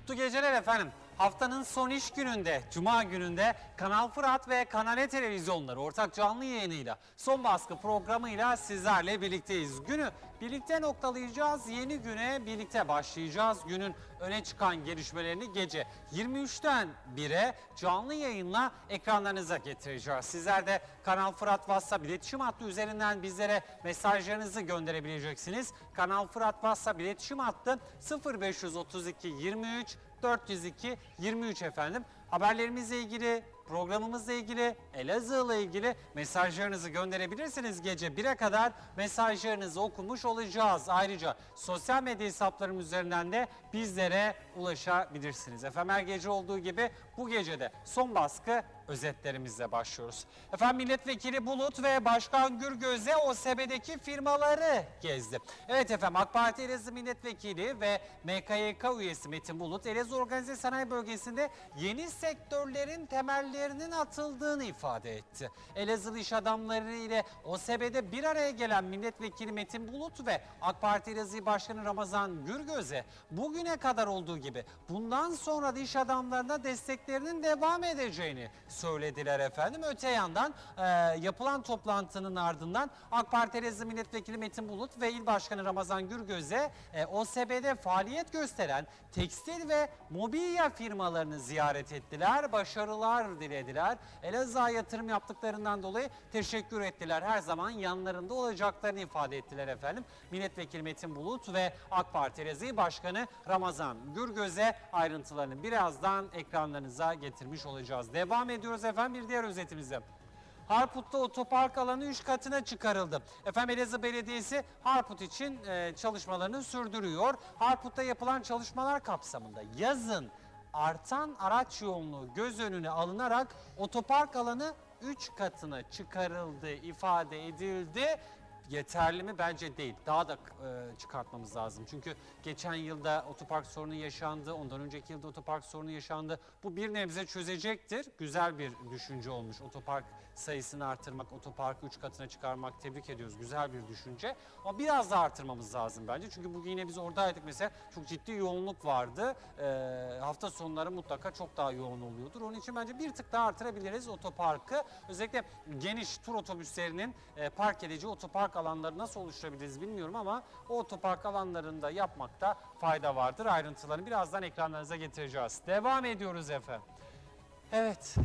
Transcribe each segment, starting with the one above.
Mutlu geceler efendim. Haftanın son iş gününde, Cuma gününde Kanal Fırat ve Kanal E televizyonları ortak canlı yayınıyla Son Baskı programıyla sizlerle birlikteyiz. Günü birlikte noktalayacağız, yeni güne birlikte başlayacağız. Günün öne çıkan gelişmelerini gece 23'ten 1'e canlı yayınla ekranlarınıza getireceğiz. Sizler de Kanal Fırat WhatsApp iletişim hattı üzerinden bizlere mesajlarınızı gönderebileceksiniz. Kanal Fırat WhatsApp iletişim hattı 0532 23 402 23 efendim. Haberlerimizle ilgili, programımızla ilgili, Elazığ'la ilgili mesajlarınızı gönderebilirsiniz. Gece 1'e kadar mesajlarınızı okumuş olacağız. Ayrıca sosyal medya hesaplarım üzerinden de bizlere ulaşabilirsiniz. Efendim her gece olduğu gibi bu gecede Son Baskı özetlerimizle başlıyoruz. Efendim Milletvekili Bulut ve Başkan Gürgöz'e OSB'deki firmaları gezdi. Evet efendim AK Parti Elazığ Milletvekili ve MKYK üyesi Metin Bulut, Elazığ Organize Sanayi Bölgesi'nde yeni sektörlerin temellerinin atıldığını ifade etti. Elazığlı iş adamları ile OSB'de bir araya gelen Milletvekili Metin Bulut ve AK Parti Elazığ Başkanı Ramazan Gürgöz'e bugüne kadar olduğu gibi bundan sonra da iş adamlarına desteklerinin devam edeceğini söylediler efendim. Öte yandan yapılan toplantının ardından AK Parti Elazığ Milletvekili Metin Bulut ve İl Başkanı Ramazan Gürgöz'e OSB'de faaliyet gösteren tekstil ve mobilya firmalarını ziyaret ettiler. Başarılar dilediler. Elazığ'a yatırım yaptıklarından dolayı teşekkür ettiler. Her zaman yanlarında olacaklarını ifade ettiler efendim. Milletvekili Metin Bulut ve AK Parti Elazığ Başkanı Ramazan Gürgöz'e ayrıntılarını birazdan ekranlarınıza getirmiş olacağız. Devam ediyoruz efendim bir diğer özetimizde. Harput'ta otopark alanı 3 katına çıkarıldı. Efendim Elazığ Belediyesi Harput için çalışmalarını sürdürüyor. Harput'ta yapılan çalışmalar kapsamında yazın artan araç yoğunluğu göz önüne alınarak otopark alanı 3 katına çıkarıldı ifade edildi. Yeterli mi? Bence değil. Daha da çıkartmamız lazım. Çünkü geçen yılda otopark sorunu yaşandı. Ondan önceki yılda otopark sorunu yaşandı. Bu bir nebze çözecektir. Güzel bir düşünce olmuş. Otopark sayısını artırmak, otoparkı 3 katına çıkarmak, tebrik ediyoruz. Güzel bir düşünce. Ama biraz daha artırmamız lazım bence. Çünkü bugün yine biz oradaydık mesela. Çok ciddi yoğunluk vardı. Hafta sonları mutlaka çok daha yoğun oluyordur. Onun için bence bir tık daha artırabiliriz otoparkı. Özellikle geniş tur otobüslerinin park edici otopark alanları nasıl oluşturabiliriz bilmiyorum ama o otopark alanlarında yapmakta fayda vardır. Ayrıntılarını birazdan ekranlarınıza getireceğiz. Devam ediyoruz efendim. Evet.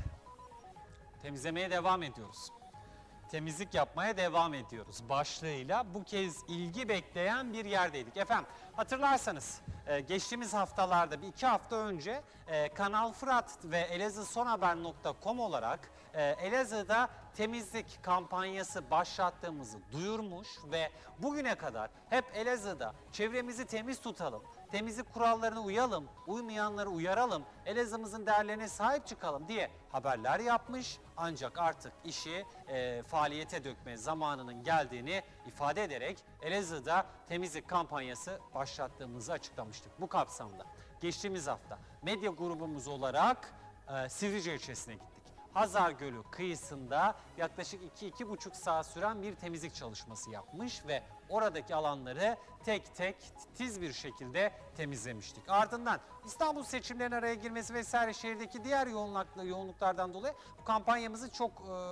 Temizlemeye devam ediyoruz. Temizlik yapmaya devam ediyoruz başlığıyla bu kez ilgi bekleyen bir yerdeydik. Efendim hatırlarsanız geçtiğimiz haftalarda 2 hafta önce Kanal Fırat ve elazığsonhaber.com olarak Elazığ'da temizlik kampanyası başlattığımızı duyurmuş ve bugüne kadar hep Elazığ'da çevremizi temiz tutalım, temizlik kurallarına uyalım, uymayanları uyaralım, Elazığ'ımızın değerlerine sahip çıkalım diye haberler yapmış. Ancak artık işi faaliyete dökme zamanının geldiğini ifade ederek Elazığ'da temizlik kampanyası başlattığımızı açıklamıştık. Bu kapsamda geçtiğimiz hafta medya grubumuz olarak Sivrice ilçesine gittik. Hazar Gölü kıyısında yaklaşık 2-2,5 saat süren bir temizlik çalışması yapmış ve oradaki alanları tek tek titiz bir şekilde temizlemiştik. Ardından İstanbul seçimlerinin araya girmesi vesaire şehirdeki diğer yoğunluklardan dolayı bu kampanyamızı çok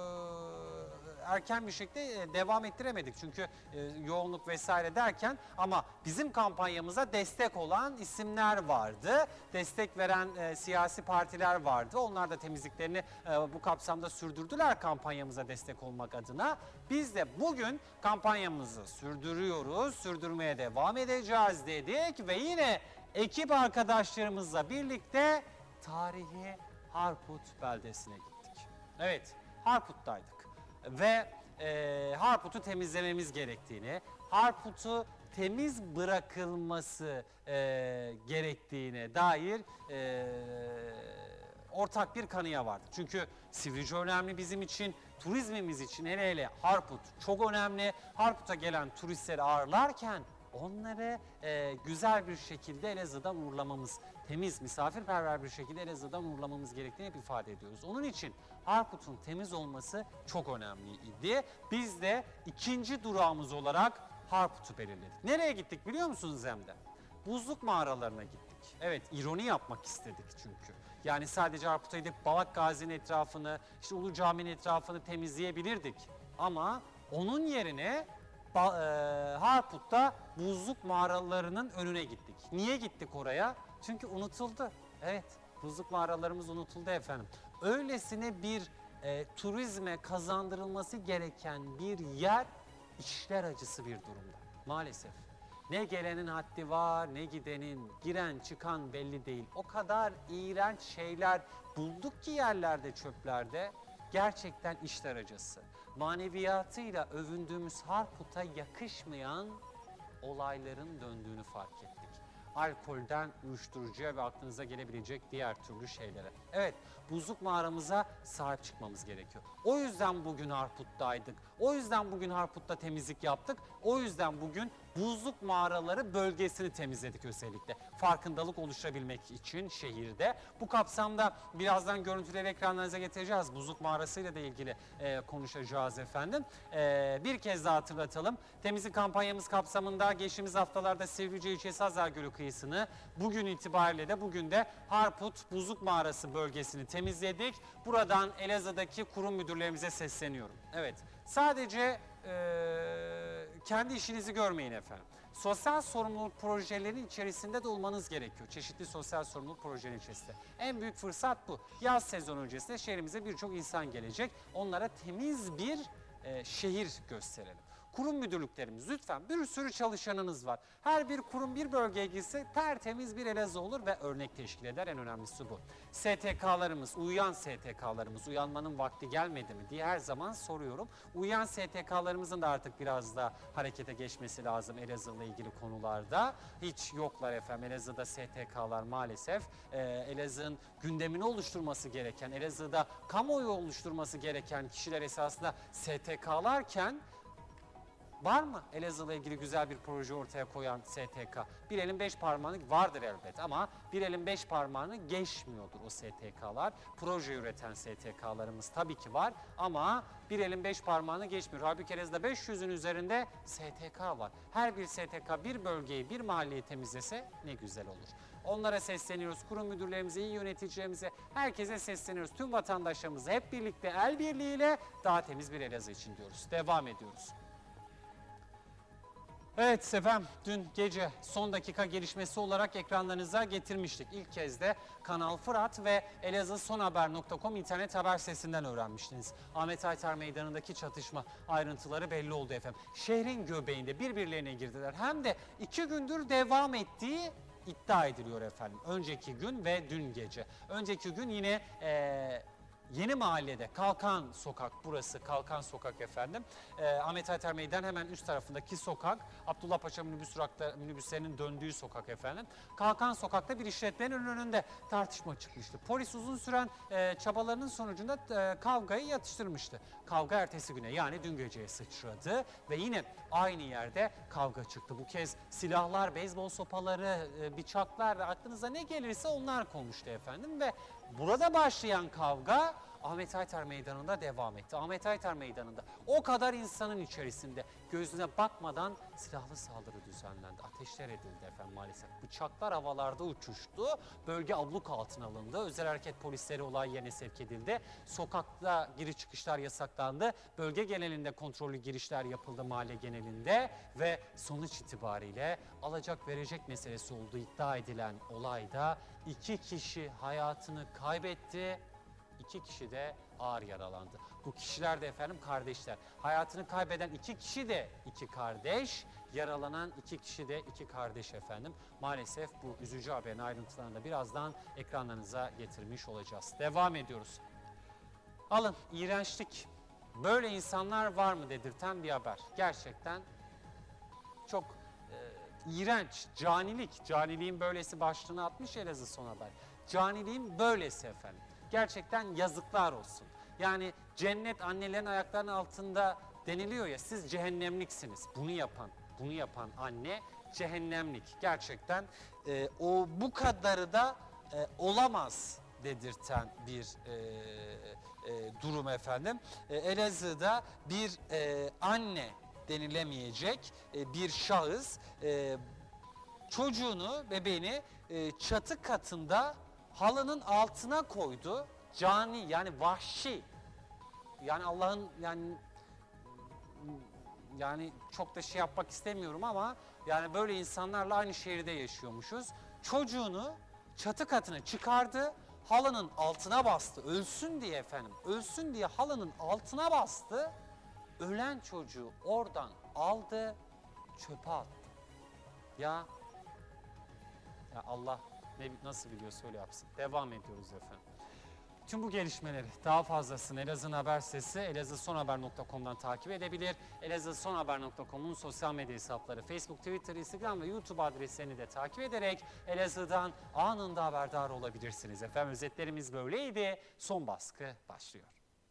erken bir şekilde devam ettiremedik. Çünkü yoğunluk vesaire derken ama bizim kampanyamıza destek olan isimler vardı. Destek veren siyasi partiler vardı. Onlar da temizliklerini bu kapsamda sürdürdüler kampanyamıza destek olmak adına. Biz de bugün kampanyamızı sürdürüyoruz, sürdürmeye devam edeceğiz dedik ve yine ekip arkadaşlarımızla birlikte tarihi Harput beldesine gittik. Evet, Harput'taydık ve Harput'u temizlememiz gerektiğini, Harput'u temiz bırakılması gerektiğine dair ortak bir kanıya vardı. Çünkü Sivrice önemli bizim için, turizmimiz için hele hele Harput çok önemli. Harput'a gelen turistleri ağırlarken onları güzel bir şekilde Elazığ'dan uğurlamamız, temiz, misafirperver bir şekilde Elazığ'dan uğurlamamız gerektiğini hep ifade ediyoruz. Onun için Harput'un temiz olması çok önemliydi. Biz de ikinci durağımız olarak Harput'u belirledik. Nereye gittik biliyor musunuz hem de? Buzluk mağaralarına gittik. Evet, ironi yapmak istedik çünkü. Yani sadece Harput'a gidip Balak Gazi'nin etrafını, işte Ulu Cami'nin etrafını temizleyebilirdik. Ama onun yerine Harput'ta buzluk mağaralarının önüne gittik. Niye gittik oraya? Çünkü unutuldu. Evet, buzluk mağaralarımız unutuldu efendim. Öylesine bir turizme kazandırılması gereken bir yer içler acısı bir durumda maalesef. Ne gelenin haddi var, ne gidenin, giren çıkan belli değil. O kadar iğrenç şeyler bulduk ki yerlerde, çöplerde. Gerçekten içler acısı. Maneviyatıyla övündüğümüz Harput'a yakışmayan olayların döndüğünü fark ettik. Alkolden uyuşturucuya ve aklınıza gelebilecek diğer türlü şeylere. Evet, buzluk mağaramıza sahip çıkmamız gerekiyor. O yüzden bugün Harput'taydık. O yüzden bugün Harput'ta temizlik yaptık. O yüzden bugün buzluk mağaraları bölgesini temizledik özellikle. Farkındalık oluşturabilmek için şehirde. Bu kapsamda birazdan görüntüleri ekranlarınıza getireceğiz. Buzluk mağarasıyla da ilgili konuşacağız efendim. Bir kez daha hatırlatalım. Temizlik kampanyamız kapsamında geçtiğimiz haftalarda Sivrice ilçesi Hazar Gölü kıyısını, bugün itibariyle de bugün de Harput Buzluk Mağarası bölgesini temizledik. Buradan Elazığ'daki kurum müdürlerimize sesleniyorum. Evet, sadece kendi işinizi görmeyin efendim. Sosyal sorumluluk projelerinin içerisinde de olmanız gerekiyor. Çeşitli sosyal sorumluluk projelerinin içerisinde. En büyük fırsat bu. Yaz sezonu öncesinde şehrimize birçok insan gelecek. Onlara temiz bir şehir gösterelim. Kurum müdürlüklerimiz lütfen, bir sürü çalışanınız var. Her bir kurum bir bölgeye gitse tertemiz bir Elazığ olur ve örnek teşkil eder. En önemlisi bu. STK'larımız, uyuyan STK'larımız, uyanmanın vakti gelmedi mi diye her zaman soruyorum. Uyuyan STK'larımızın da artık biraz da harekete geçmesi lazım Elazığ'la ilgili konularda. Hiç yoklar efendim. Elazığ'da STK'lar maalesef Elazığ'ın gündemini oluşturması gereken, Elazığ'da kamuoyu oluşturması gereken kişiler esasında STK'larken, var mı Elazığ'la ilgili güzel bir proje ortaya koyan STK? Bir elin beş parmağını vardır elbet ama bir elin beş parmağını geçmiyordur o STK'lar. Proje üreten STK'larımız tabii ki var ama bir elin beş parmağını geçmiyor. Halbuki Elazığ'da 500'ün üzerinde STK var. Her bir STK bir bölgeyi, bir mahalleyi temizlese ne güzel olur. Onlara sesleniyoruz. Kurum müdürlerimize, iyi yöneticilerimize, herkese sesleniyoruz. Tüm vatandaşlarımıza hep birlikte el birliğiyle daha temiz bir Elazığ için diyoruz. Devam ediyoruz. Evet efendim, dün gece son dakika gelişmesi olarak ekranlarınıza getirmiştik. İlk kez de Kanal Fırat ve elazığsonhaber.com internet haber sitesinden öğrenmiştiniz. Ahmet Aytar Meydanı'ndaki çatışma ayrıntıları belli oldu efendim. Şehrin göbeğinde birbirlerine girdiler. Hem de 2 gündür devam ettiği iddia ediliyor efendim. Önceki gün ve dün gece. Önceki gün yine Yeni Mahalle'de Kalkan Sokak, burası Kalkan Sokak efendim. Ahmet Aytar Meydan hemen üst tarafındaki sokak. Abdullah Paşa minibüslerinin döndüğü sokak efendim. Kalkan Sokak'ta bir işletmenin önünde tartışma çıkmıştı. Polis uzun süren çabalarının sonucunda kavgayı yatıştırmıştı. Kavga ertesi güne, yani dün geceye sıçradı ve yine aynı yerde kavga çıktı. Bu kez silahlar, beyzbol sopaları, bıçaklar, aklınıza ne gelirse onlar konuştu efendim ve burada başlayan kavga Ahmet Aytar Meydanı'nda devam etti. Ahmet Aytar Meydanı'nda o kadar insanın içerisinde gözüne bakmadan silahlı saldırı düzenlendi. Ateşler edildi efendim maalesef. Bıçaklar havalarda uçuştu. Bölge abluk altına alındı. Özel hareket polisleri olay yerine sevk edildi. Sokakta giriş çıkışlar yasaklandı. Bölge genelinde kontrollü girişler yapıldı mahalle genelinde ve sonuç itibariyle alacak verecek meselesi olduğu iddia edilen olayda 2 kişi hayatını kaybetti. 2 kişi de ağır yaralandı. Bu kişiler de efendim kardeşler. Hayatını kaybeden 2 kişi de 2 kardeş, yaralanan 2 kişi de 2 kardeş efendim. Maalesef bu üzücü haberin ayrıntılarını da birazdan ekranlarınıza getirmiş olacağız. Devam ediyoruz. Alın, iğrençlik. Böyle insanlar var mı dedirten bir haber. Gerçekten çok iğrenç, canilik. Caniliğin böylesi başlığını atmış Elazığ Son Haber. Caniliğin böylesi efendim. Gerçekten yazıklar olsun. Yani cennet annelerin ayaklarının altında deniliyor ya, siz cehennemliksiniz. Bunu yapan anne cehennemlik. Gerçekten o bu kadarı da olamaz dedirten bir durum efendim. Elazığ'da bir anne denilemeyecek bir şahıs çocuğunu, bebeğini çatı katında halının altına koydu. Cani, yani vahşi. Yani Allah'ın yani çok da şey yapmak istemiyorum ama yani böyle insanlarla aynı şehirde yaşıyormuşuz. Çocuğunu çatı katına çıkardı, halının altına bastı. Ölsün diye efendim, ölsün diye halının altına bastı. Ölen çocuğu oradan aldı, çöpe attı. Ya Allah nasıl biliyorsa öyle yapsın. Devam ediyoruz efendim. Tüm bu gelişmeleri daha fazlasını Elazığ'ın haber sitesi elazığsonhaber.com'dan takip edebilir. elazığsonhaber.com'un sosyal medya hesapları Facebook, Twitter, Instagram ve YouTube adreslerini de takip ederek Elazığ'dan anında haberdar olabilirsiniz. Efendim özetlerimiz böyleydi. Son baskı başlıyor.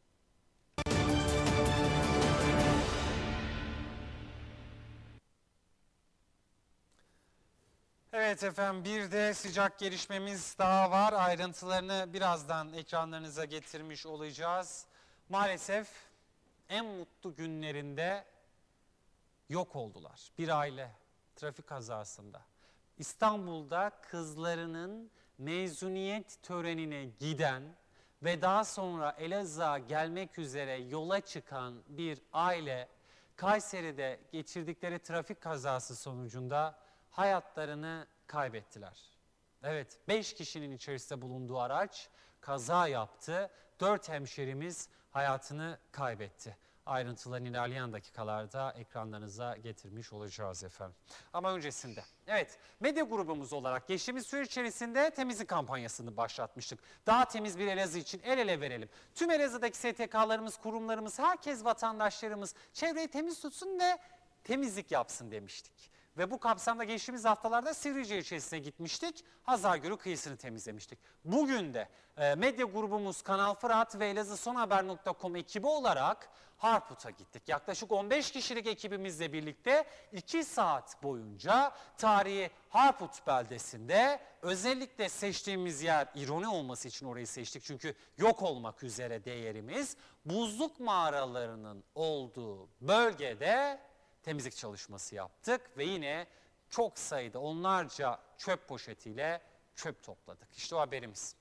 Evet efendim, bir de sıcak gelişmemiz daha var. Ayrıntılarını birazdan ekranlarınıza getirmiş olacağız. Maalesef en mutlu günlerinde yok oldular. Bir aile trafik kazasında. İstanbul'da kızlarının mezuniyet törenine giden ve daha sonra Elazığ'a gelmek üzere yola çıkan bir aile Kayseri'de geçirdikleri trafik kazası sonucunda hayatlarını kaybettiler. Evet, 5 kişinin içerisinde bulunduğu araç kaza yaptı. 4 hemşerimiz hayatını kaybetti. Ayrıntılarını ilerleyen dakikalarda ekranlarınıza getirmiş olacağız efendim. Ama öncesinde, evet, medya grubumuz olarak geçtiğimiz süre içerisinde temizlik kampanyasını başlatmıştık. Daha temiz bir Elazığ için el ele verelim. Tüm Elazığ'daki STK'larımız, kurumlarımız, herkes, vatandaşlarımız çevreyi temiz tutsun ve temizlik yapsın demiştik. Ve bu kapsamda geçtiğimiz haftalarda Sivrice ilçesine gitmiştik. Hazargölü kıyısını temizlemiştik. Bugün de medya grubumuz Kanal Fırat ve elazığsonhaber.com ekibi olarak Harput'a gittik. Yaklaşık 15 kişilik ekibimizle birlikte 2 saat boyunca tarihi Harput beldesinde, özellikle seçtiğimiz yer ironi olması için orayı seçtik. Çünkü yok olmak üzere değerimiz, buzluk mağaralarının olduğu bölgede temizlik çalışması yaptık ve yine çok sayıda onlarca çöp poşetiyle çöp topladık. İşte o haberimiz.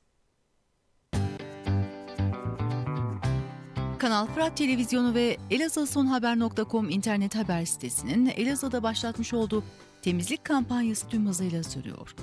Kanal Fırat Televizyonu ve elazığsonhaber.com internet haber sitesinin Elazığ'da başlatmış olduğu temizlik kampanyası tüm hızıyla sürüyor.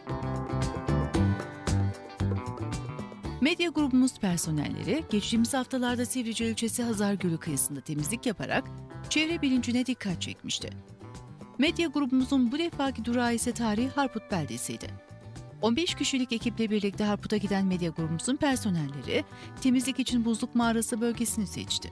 Medya grubumuz personelleri geçtiğimiz haftalarda Sivrice ilçesi Hazargölü kıyısında temizlik yaparak çevre bilincine dikkat çekmişti. Medya grubumuzun bu defaki durağı ise tarihi Harput beldesiydi. 15 kişilik ekiple birlikte Harput'a giden medya grubumuzun personelleri temizlik için Buzluk Mağarası bölgesini seçti.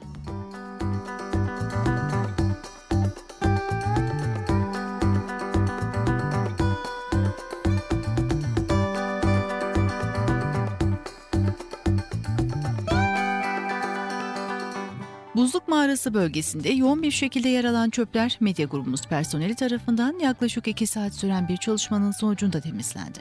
Buzluk Mağarası bölgesinde yoğun bir şekilde yer alan çöpler medya grubumuz personeli tarafından yaklaşık 2 saat süren bir çalışmanın sonucunda temizlendi.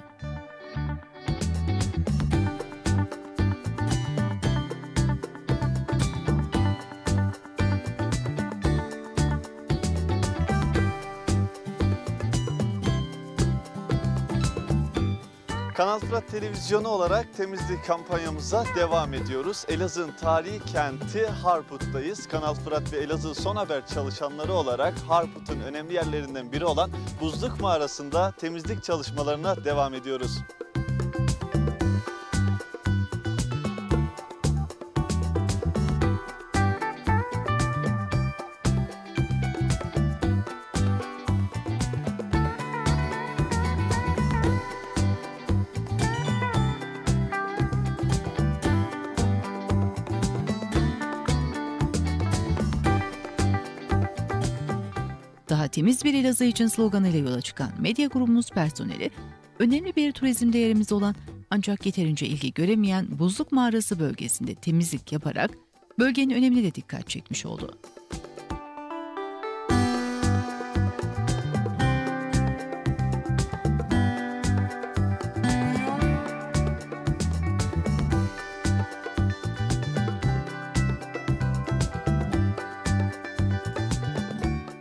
Kanal Fırat Televizyonu olarak temizlik kampanyamıza devam ediyoruz. Elazığ'ın tarihi kenti Harput'tayız. Kanal Fırat ve Elazığ Son Haber çalışanları olarak Harput'un önemli yerlerinden biri olan Buzluk Mağarası'nda temizlik çalışmalarına devam ediyoruz. Daha temiz bir Elazığ için sloganıyla yola çıkan medya grubumuz personeli, önemli bir turizm değerimiz olan ancak yeterince ilgi göremeyen Buzluk Mağarası bölgesinde temizlik yaparak bölgenin önemine de dikkat çekmiş oldu.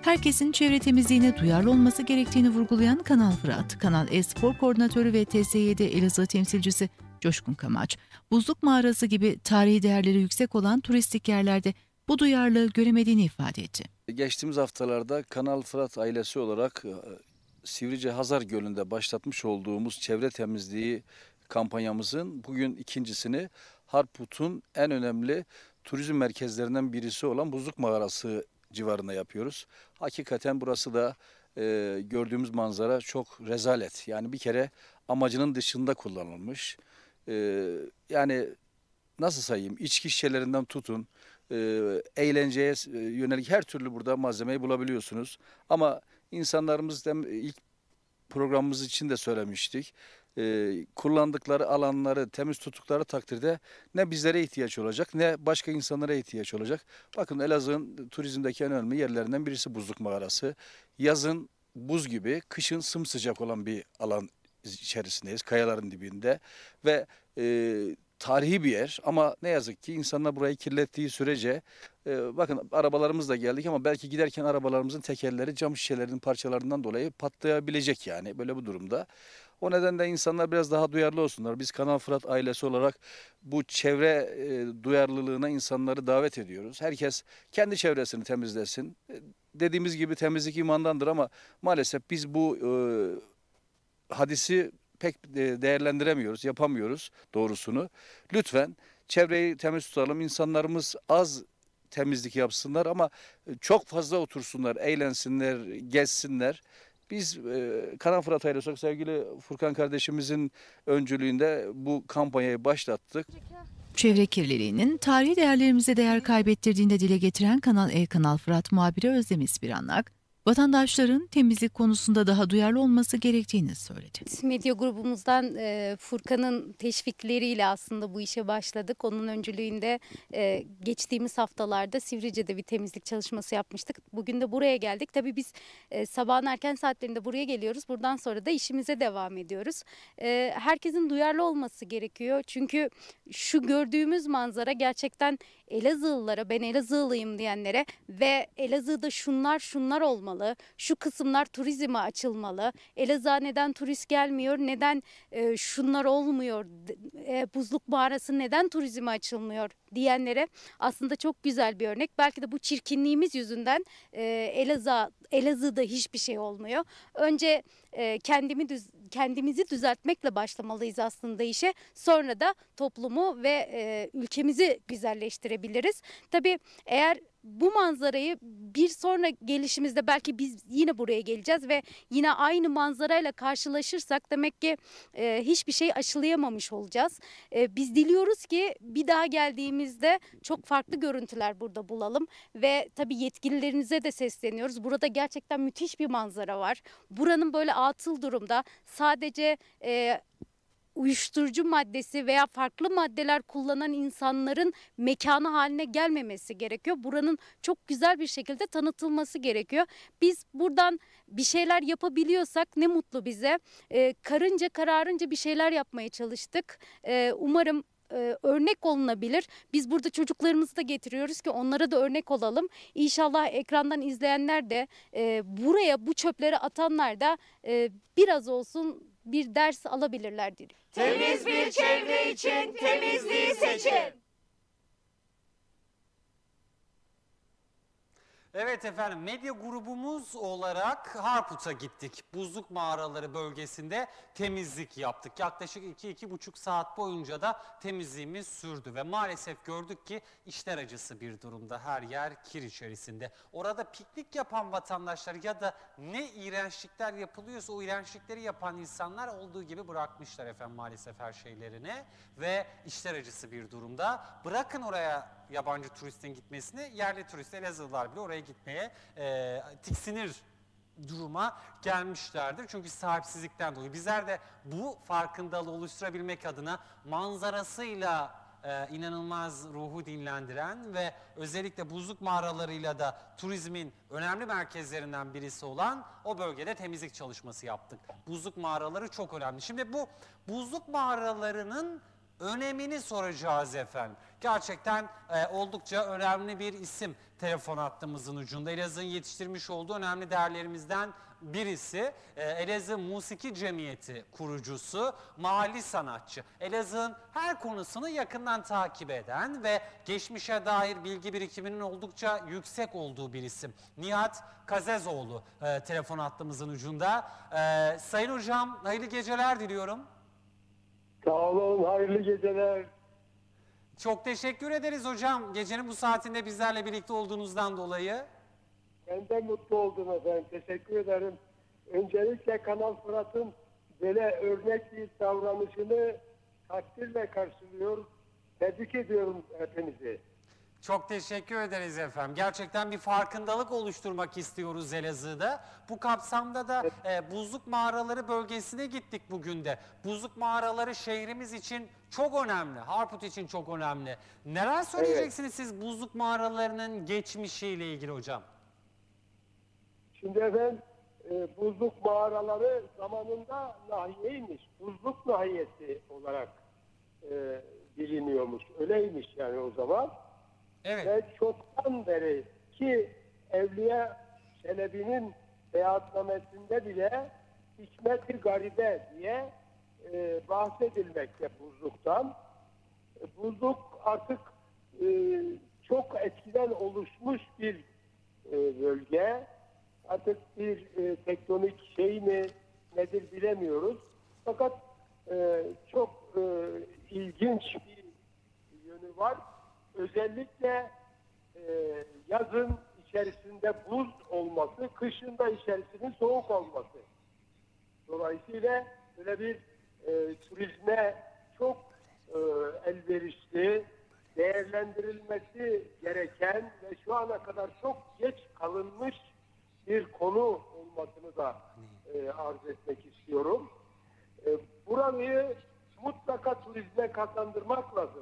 herkesin çevre temizliğine duyarlı olması gerektiğini vurgulayan Kanal Fırat, Kanal E Spor Koordinatörü ve TSY'de Elazığ temsilcisi Coşkun Kamaç, Buzluk Mağarası gibi tarihi değerleri yüksek olan turistik yerlerde bu duyarlılığı göremediğini ifade etti. Geçtiğimiz haftalarda Kanal Fırat ailesi olarak Sivrice Hazar Gölü'nde başlatmış olduğumuz çevre temizliği kampanyamızın bugün ikincisini Harput'un en önemli turizm merkezlerinden birisi olan Buzluk Mağarası civarında yapıyoruz. Hakikaten burası da gördüğümüz manzara çok rezalet. Yani bir kere amacının dışında kullanılmış. Yani nasıl sayayım, içki şişelerinden tutun, eğlenceye yönelik her türlü burada malzemeyi bulabiliyorsunuz. Ama insanlarımız ilk programımız için de söylemiştik. Kullandıkları alanları temiz tuttukları takdirde ne bizlere ihtiyaç olacak ne başka insanlara ihtiyaç olacak. Bakın Elazığ'ın turizmdeki en önemli yerlerinden birisi Buzluk Mağarası. Yazın buz gibi, kışın sımsıcak olan bir alan içerisindeyiz, kayaların dibinde ve tarihi bir yer ama ne yazık ki insanlar burayı kirlettiği sürece bakın arabalarımızla geldik ama belki giderken arabalarımızın tekerleri cam şişelerinin parçalarından dolayı patlayabilecek yani böyle bu durumda. O nedenle insanlar biraz daha duyarlı olsunlar. Biz Kanal Fırat ailesi olarak bu çevre duyarlılığına insanları davet ediyoruz. Herkes kendi çevresini temizlesin. Dediğimiz gibi temizlik imandandır ama maalesef biz bu hadisi pek değerlendiremiyoruz, yapamıyoruz doğrusunu. Lütfen çevreyi temiz tutalım. İnsanlarımız az temizlik yapsınlar ama çok fazla otursunlar, eğlensinler, gezsinler. Biz Kanal Fırat ailesi olarak sevgili Furkan kardeşimizin öncülüğünde bu kampanyayı başlattık. Çevre kirliliğinin tarihi değerlerimize değer kaybettirdiğinde dile getiren Kanal Fırat muhabiri Özlem İspiranlak, vatandaşların temizlik konusunda daha duyarlı olması gerektiğini söyledi. Medya grubumuzdan Furkan'ın teşvikleriyle aslında bu işe başladık. Onun öncülüğünde geçtiğimiz haftalarda Sivrice'de bir temizlik çalışması yapmıştık. Bugün de buraya geldik. Tabii biz sabahın erken saatlerinde buraya geliyoruz. Buradan sonra da işimize devam ediyoruz. Herkesin duyarlı olması gerekiyor. Çünkü şu gördüğümüz manzara gerçekten Elazığlılara, ben Elazığlıyım diyenlere ve Elazığ'da şunlar olmalı, şu kısımlar turizme açılmalı, Elazığ'a neden turist gelmiyor, neden şunlar olmuyor, Buzluk Mağarası neden turizme açılmıyor diyenlere aslında çok güzel bir örnek. Belki de bu çirkinliğimiz yüzünden Elazığ'da hiçbir şey olmuyor. Önce kendimizi düzeltmekle başlamalıyız aslında işe. Sonra da toplumu ve ülkemizi güzelleştirebiliriz. Tabii eğer bu manzarayı bir sonra gelişimizde belki biz yine buraya geleceğiz ve yine aynı manzarayla karşılaşırsak demek ki hiçbir şey aşılayamamış olacağız. Biz diliyoruz ki bir daha geldiğimizde çok farklı görüntüler burada bulalım ve tabii yetkililerinize de sesleniyoruz. Burada gerçekten müthiş bir manzara var. Buranın böyle atıl durumda sadece uyuşturucu maddesi veya farklı maddeler kullanan insanların mekanı haline gelmemesi gerekiyor. Buranın çok güzel bir şekilde tanıtılması gerekiyor. Biz buradan bir şeyler yapabiliyorsak ne mutlu bize. Kararınca bir şeyler yapmaya çalıştık. Umarım örnek olunabilir. Biz burada çocuklarımızı da getiriyoruz ki onlara da örnek olalım. İnşallah ekrandan izleyenler de buraya bu çöpleri atanlar da biraz olsun bir ders alabilirler diye. Temiz bir çevre için temizliği seçin. Evet efendim, medya grubumuz olarak Harput'a gittik. Buzluk Mağaraları bölgesinde temizlik yaptık. Yaklaşık 2-2,5 saat boyunca da temizliğimiz sürdü ve maalesef gördük ki işler acısı bir durumda. Her yer kir içerisinde. Orada piknik yapan vatandaşlar ya da ne iğrençlikler yapılıyorsa o iğrençlikleri yapan insanlar olduğu gibi bırakmışlar efendim maalesef her şeylerini ve işler acısı bir durumda. Bırakın oraya yabancı turistin gitmesini, yerli turist Elazığlılar bile oraya gitmeye tiksinir duruma gelmişlerdir. Çünkü sahipsizlikten dolayı. Bizler de bu farkındalığı oluşturabilmek adına manzarasıyla inanılmaz ruhu dinlendiren ve özellikle buzluk mağaralarıyla da turizmin önemli merkezlerinden birisi olan o bölgede temizlik çalışması yaptık. Buzluk mağaraları çok önemli. Şimdi bu buzluk mağaralarının önemini soracağız efendim. Gerçekten oldukça önemli bir isim telefon hattımızın ucunda. Elazığ'ın yetiştirmiş olduğu önemli değerlerimizden birisi. Elazığ Musiki Cemiyeti kurucusu, mahalli sanatçı. Elazığ'ın her konusunu yakından takip eden ve geçmişe dair bilgi birikiminin oldukça yüksek olduğu bir isim. Nihat Kazezoğlu telefon hattımızın ucunda. Sayın hocam, hayırlı geceler diliyorum. Sağ olun, hayırlı geceler. Çok teşekkür ederiz hocam. Gecenin bu saatinde bizlerle birlikte olduğunuzdan dolayı. Ben de mutlu oldum efendim. Teşekkür ederim. Öncelikle Kanal Fırat'ın böyle örnek bir davranışını takdirle karşılıyor. Tebrik ediyorum hepinizi. Çok teşekkür ederiz efendim. Gerçekten bir farkındalık oluşturmak istiyoruz Elazığ'da. Bu kapsamda da Buzluk Mağaraları bölgesine gittik bugün de. Buzluk Mağaraları şehrimiz için çok önemli. Harput için çok önemli. Neler söyleyeceksiniz siz Buzluk Mağaraları'nın geçmişiyle ilgili hocam? Şimdi efendim Buzluk Mağaraları zamanında nahiyeymiş. Buzluk nahiyesi olarak biliniyormuş. Öyleymiş yani o zaman. Evet. Ve çoktan beri ki Evliya Çelebi'nin seyahatnamesinde bile Hikmet-i Garibe diye bahsedilmekte buzluktan. Buzluk artık çok eskiden oluşmuş bir bölge. Artık bir tektonik şey mi nedir bilemiyoruz. Fakat çok ilginç bir yönü var. Özellikle yazın içerisinde buz olması, kışın da içerisinin soğuk olması. Dolayısıyla böyle bir turizme çok elverişli, değerlendirilmesi gereken ve şu ana kadar çok geç kalınmış bir konu olmasını da arz etmek istiyorum. Burayı mutlaka turizme kazandırmak lazım.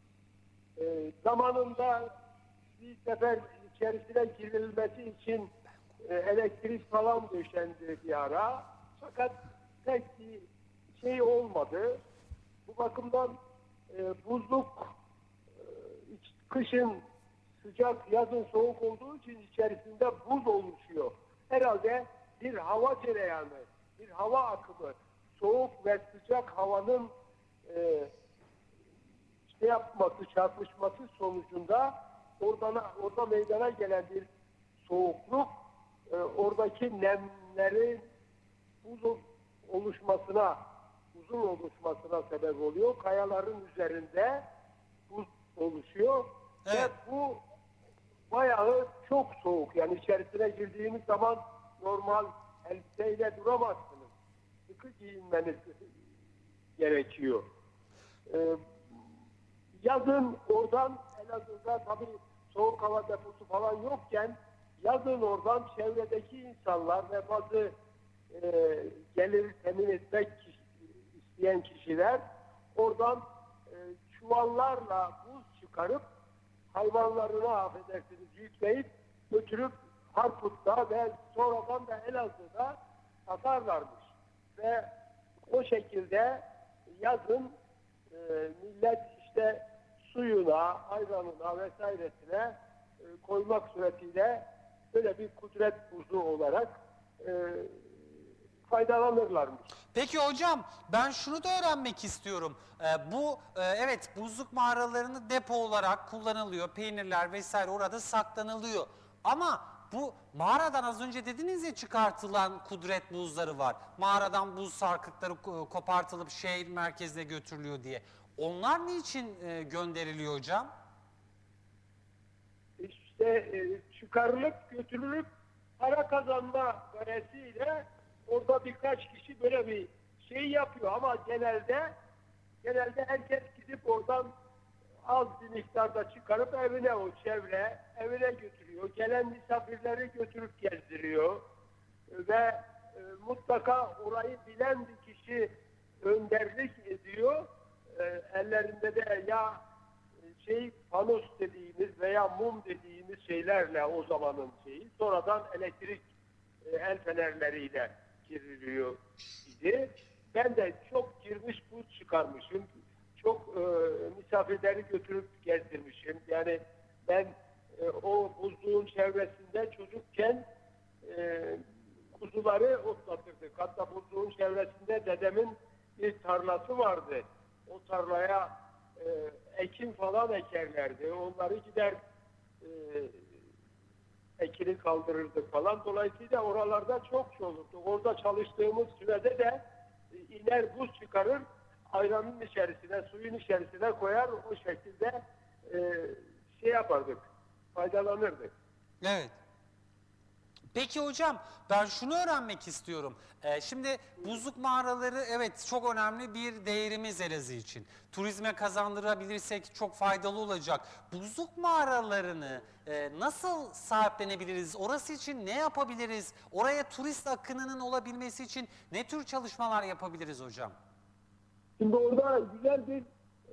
Zamanında bir sefer içerisine girilmesi için elektrik falan döşendi bir ara. Fakat pek bir şey olmadı. Bu bakımdan buzluk kışın sıcak, yazın soğuk olduğu için içerisinde buz oluşuyor. Herhalde bir hava cereyanı, bir hava akımı, soğuk ve sıcak havanın yapması, çarpışması sonucunda orada meydana gelen bir soğukluk oradaki nemlerin buzun oluşmasına sebep oluyor. Kayaların üzerinde buz oluşuyor. Evet. Ve bu bayağı çok soğuk. Yani içerisine girdiğimiz zaman normal elbiseyle duramazsınız. Sıkı giyinmeniz gerekiyor. Yazın oradan Elazığ'da tabii soğuk hava deposu falan yokken yazın oradan çevredeki insanlar ve bazı gelir temin etmek isteyen kişiler oradan çuvallarla buz çıkarıp hayvanlarına affedersiniz yükleyip götürüp Harput'ta ve sonradan da Elazığ'da satarlarmış. Ve o şekilde yazın millet işte suyuna, ayranına vesairesine koymak suretiyle böyle bir kudret buzu olarak faydalanırlarmış. Peki hocam, ben şunu da öğrenmek istiyorum. Evet, buzluk mağaralarını depo olarak kullanılıyor. Peynirler vesaire orada saklanılıyor. Ama bu mağaradan az önce dediniz ya çıkartılan kudret buzları var. Mağaradan buz sarkıkları kopartılıp şehir merkezine götürülüyor diye. Onlar niçin gönderiliyor hocam? İşte çıkarılıp götürülüp para kazanma gayesiyle orada birkaç kişi böyle bir şey yapıyor ama genelde herkes gidip oradan az bir miktarda çıkarıp evine evine götürüyor. Gelen misafirleri götürüp gezdiriyor ve mutlaka orayı bilen bir kişi önderlik ediyor. Ellerinde de ya panos dediğimiz veya mum dediğimiz şeylerle o zamanın şeyi. Sonradan elektrik el fenerleriyle giriliyor idi. Ben de çok girmiş buz çıkarmışım. Çok misafirleri götürüp gezdirmişim. Yani ben o buzluğun çevresinde çocukken kuzuları otlatırdık. Hatta buzluğun çevresinde dedemin bir tarlası vardı. O tarlaya ekin falan ekerlerdi. Onları gider ekini kaldırırdık falan. Dolayısıyla oralarda çok olurdu. Orada çalıştığımız sürede de iner buz çıkarır, ayranın içerisine, suyun içerisine koyar, o şekilde şey yapardık, faydalanırdık. Evet. Peki hocam, ben şunu öğrenmek istiyorum. Şimdi buzluk mağaraları evet çok önemli bir değerimiz Elazığ için. Turizme kazandırabilirsek çok faydalı olacak. Buzluk mağaralarını nasıl sahiplenebiliriz? Orası için ne yapabiliriz? Oraya turist akınının olabilmesi için ne tür çalışmalar yapabiliriz hocam? Şimdi orada güzel bir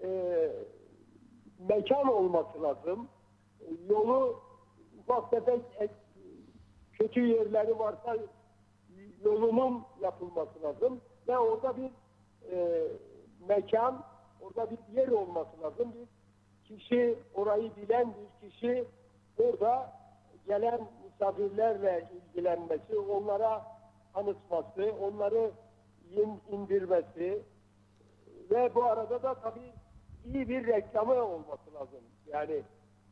mekan olması lazım. Yolu ufak tefek kötü yerleri varsa yolunun yapılması lazım. Ve orada bir mekan, orada bir yer olması lazım. Bir kişi, orayı bilen bir kişi orada gelen misafirlerle ilgilenmesi, onlara tanıtması, onları indirmesi ve bu arada da tabii iyi bir reklamı olması lazım. Yani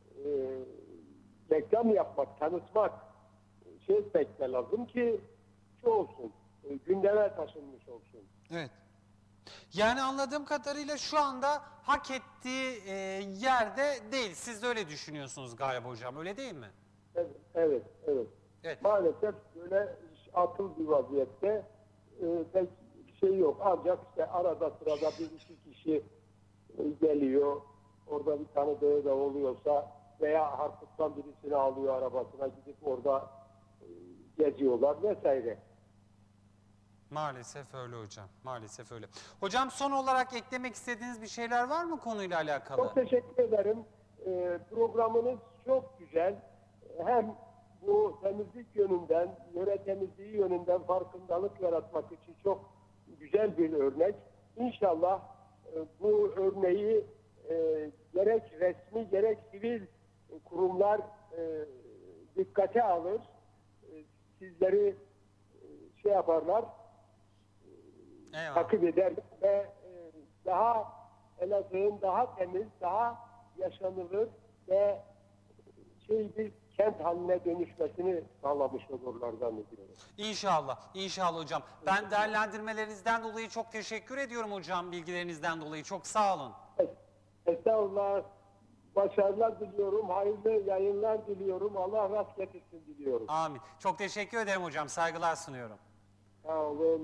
reklam yapmak, tanıtmak şey etmek lazım ki şey olsun, gündeme taşınmış olsun. Evet. Yani anladığım kadarıyla şu anda hak ettiği yerde değil. Siz de öyle düşünüyorsunuz galiba hocam, öyle değil mi? Evet. Maalesef böyle atıl bir vaziyette pek şey yok. Ancak işte arada sırada bir iki kişi geliyor. Orada bir tanıdığı da oluyorsa veya Harput'tan birisini alıyor arabasına, gidip orada geziyorlar vesaire. Maalesef öyle hocam. Maalesef öyle. Hocam son olarak eklemek istediğiniz bir şeyler var mı konuyla alakalı? Çok teşekkür ederim. Programınız çok güzel. Hem bu temizlik yönünden, yöre temizliği yönünden farkındalık yaratmak için çok güzel bir örnek. İnşallah bu örneği gerek resmi gerek sivil kurumlar dikkate alır. Sizleri şey yaparlar, takip eder ve daha Elazığ'ın daha temiz, daha yaşanılır ve bir kent haline dönüşmesini sağlamış olurlar zannediyorum. İnşallah, inşallah hocam. Ben değerlendirmelerinizden dolayı çok teşekkür ediyorum hocam, bilgilerinizden dolayı. Çok sağ olun. Estağfurullah. Başarılar diliyorum, hayırlı yayınlar diliyorum. Allah rast getirsin diliyorum. Amin. Çok teşekkür ederim hocam, saygılar sunuyorum. Sağ olun,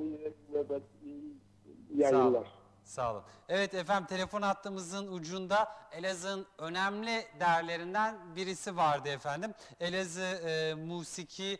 iyi yayınlar. Sağ olun. Evet efendim, telefon hattımızın ucunda Elazığ'ın önemli değerlerinden birisi vardı efendim. Elazığ Musiki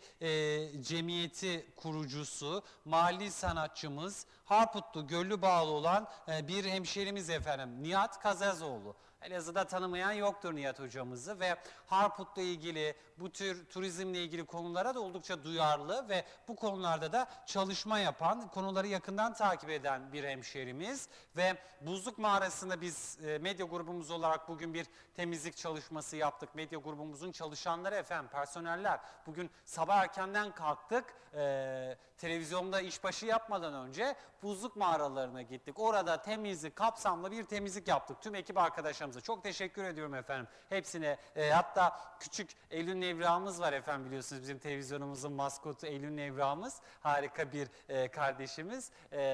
Cemiyeti kurucusu, mahalli sanatçımız, Harputlu Göllübağlı olan bir hemşerimiz efendim, Nihat Kazazoğlu. Elazığ'da tanımayan yoktur Nihat hocamızı ve Harput'la ilgili, bu tür turizmle ilgili konulara da oldukça duyarlı ve bu konularda da çalışma yapan, konuları yakından takip eden bir hemşerimiz. Ve Buzluk Mağarası'nda biz medya grubumuz olarak bugün bir temizlik çalışması yaptık. Medya grubumuzun çalışanları efendim, personeller. Bugün sabah erkenden kalktık, televizyonda işbaşı yapmadan önce buzluk mağaralarına gittik. Orada temizlik, kapsamlı bir temizlik yaptık. Tüm ekip arkadaşlarımıza çok teşekkür ediyorum efendim. Hepsine, hatta küçük Eylül Nevra'mız var efendim, biliyorsunuz bizim televizyonumuzun maskotu Eylül Nevra'mız. Harika bir kardeşimiz.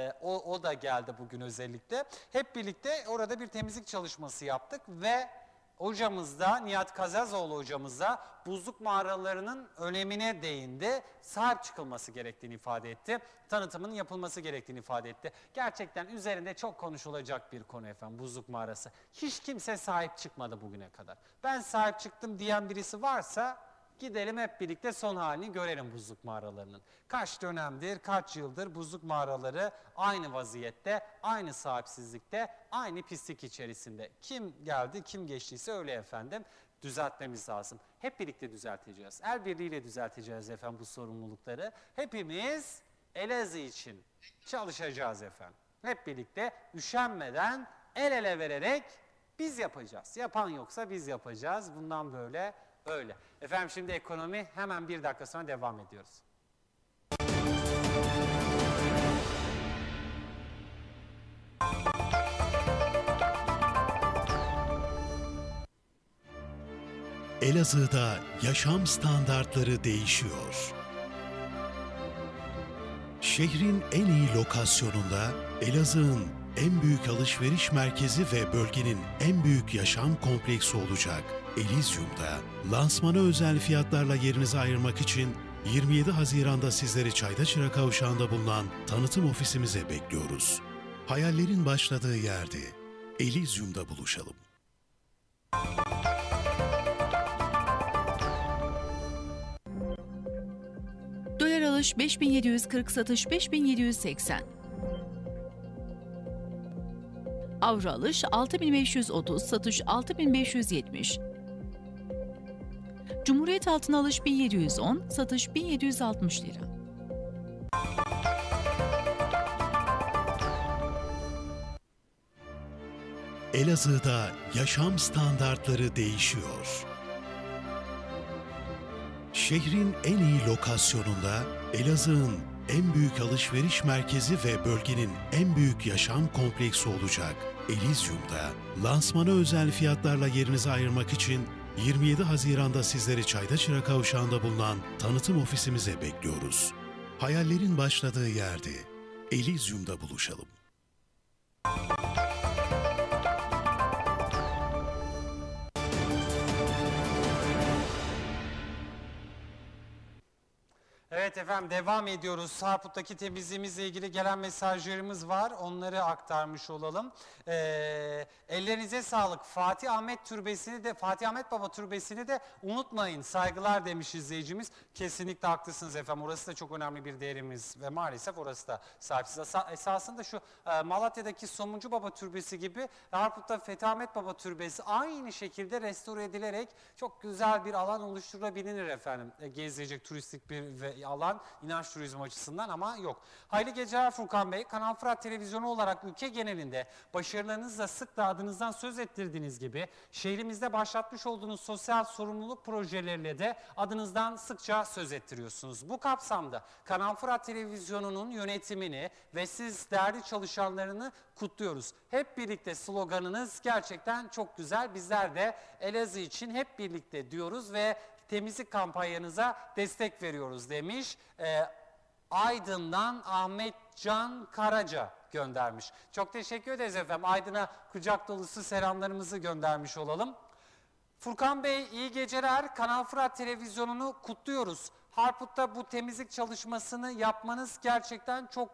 O da geldi bugün özellikle. Hep birlikte orada bir temizlik çalışması yaptık ve hocamız da, Nihat Kazazoğlu hocamız da buzluk mağaralarının önemine değindi. Sahip çıkılması gerektiğini ifade etti. Tanıtımının yapılması gerektiğini ifade etti. Gerçekten üzerinde çok konuşulacak bir konu efendim, buzluk mağarası. Hiç kimse sahip çıkmadı bugüne kadar. Ben sahip çıktım diyen birisi varsa gidelim hep birlikte son halini görelim buzluk mağaralarının. Kaç dönemdir, kaç yıldır buzluk mağaraları aynı vaziyette, aynı sahipsizlikte, aynı pislik içerisinde. Kim geldi, kim geçtiyse öyle efendim. Düzeltmemiz lazım. Hep birlikte düzelteceğiz. El birliğiyle düzelteceğiz efendim bu sorumlulukları. Hepimiz Elazığ için çalışacağız efendim. Hep birlikte üşenmeden el ele vererek biz yapacağız. Yapan yoksa biz yapacağız. Bundan böyle öyle. Efendim şimdi ekonomi, hemen bir dakika sonra devam ediyoruz. Elazığ'da yaşam standartları değişiyor. Şehrin en iyi lokasyonunda Elazığ'ın en büyük alışveriş merkezi ve bölgenin en büyük yaşam kompleksi olacak Elysium'da lansmana özel fiyatlarla yerinizi ayırmak için 27 Haziran'da sizleri Çaydaçıra Kavşağı'nda bulunan tanıtım ofisimize bekliyoruz. Hayallerin başladığı yerde Elysium'da buluşalım. Dolar alış 5740, satış 5780. Avro alış 6530, satış 6570. Cumhuriyet altın alış 1710, satış 1760 lira. Elazığ'da yaşam standartları değişiyor. Şehrin en iyi lokasyonunda Elazığ'ın en büyük alışveriş merkezi ve bölgenin en büyük yaşam kompleksi olacak Elysium'da lansmana özel fiyatlarla yerinizi ayırmak için 27 Haziran'da sizleri Çaydaçıra Kavşağı'nda bulunan tanıtım ofisimize bekliyoruz. Hayallerin başladığı yerde Elysium'da buluşalım. Evet efendim, devam ediyoruz. Harput'taki temizliğimizle ilgili gelen mesajlarımız var. Onları aktarmış olalım. Ellerinize sağlık. Fatih Ahmet Baba Türbesi'ni de unutmayın. Saygılar demiş izleyicimiz. Kesinlikle haklısınız efendim. Orası da çok önemli bir değerimiz ve maalesef orası da sahipsiz. Esasında şu Malatya'daki Somuncu Baba Türbesi gibi Harput'ta Fethi Ahmet Baba Türbesi aynı şekilde restore edilerek çok güzel bir alan oluşturulabilir efendim. Gezilecek turistik bir alan, inanç turizmi açısından, ama yok. Hayırlı geceler Furkan Bey. Kanal Fırat Televizyonu olarak ülke genelinde başarılarınızla sık da adınızdan söz ettirdiğiniz gibi şehrimizde başlatmış olduğunuz sosyal sorumluluk projeleriyle de adınızdan sıkça söz ettiriyorsunuz. Bu kapsamda Kanal Fırat Televizyonu'nun yönetimini ve siz değerli çalışanlarını kutluyoruz. Hep birlikte sloganınız gerçekten çok güzel. Bizler de Elazığ için hep birlikte diyoruz ve temizlik kampanyanıza destek veriyoruz demiş. Aydın'dan Ahmet Can Karaca göndermiş. Çok teşekkür ederiz efendim. Aydın'a kucak dolusu selamlarımızı göndermiş olalım. Furkan Bey iyi geceler. Kanal Fırat Televizyonu'nu kutluyoruz. Harput'ta bu temizlik çalışmasını yapmanız gerçekten çok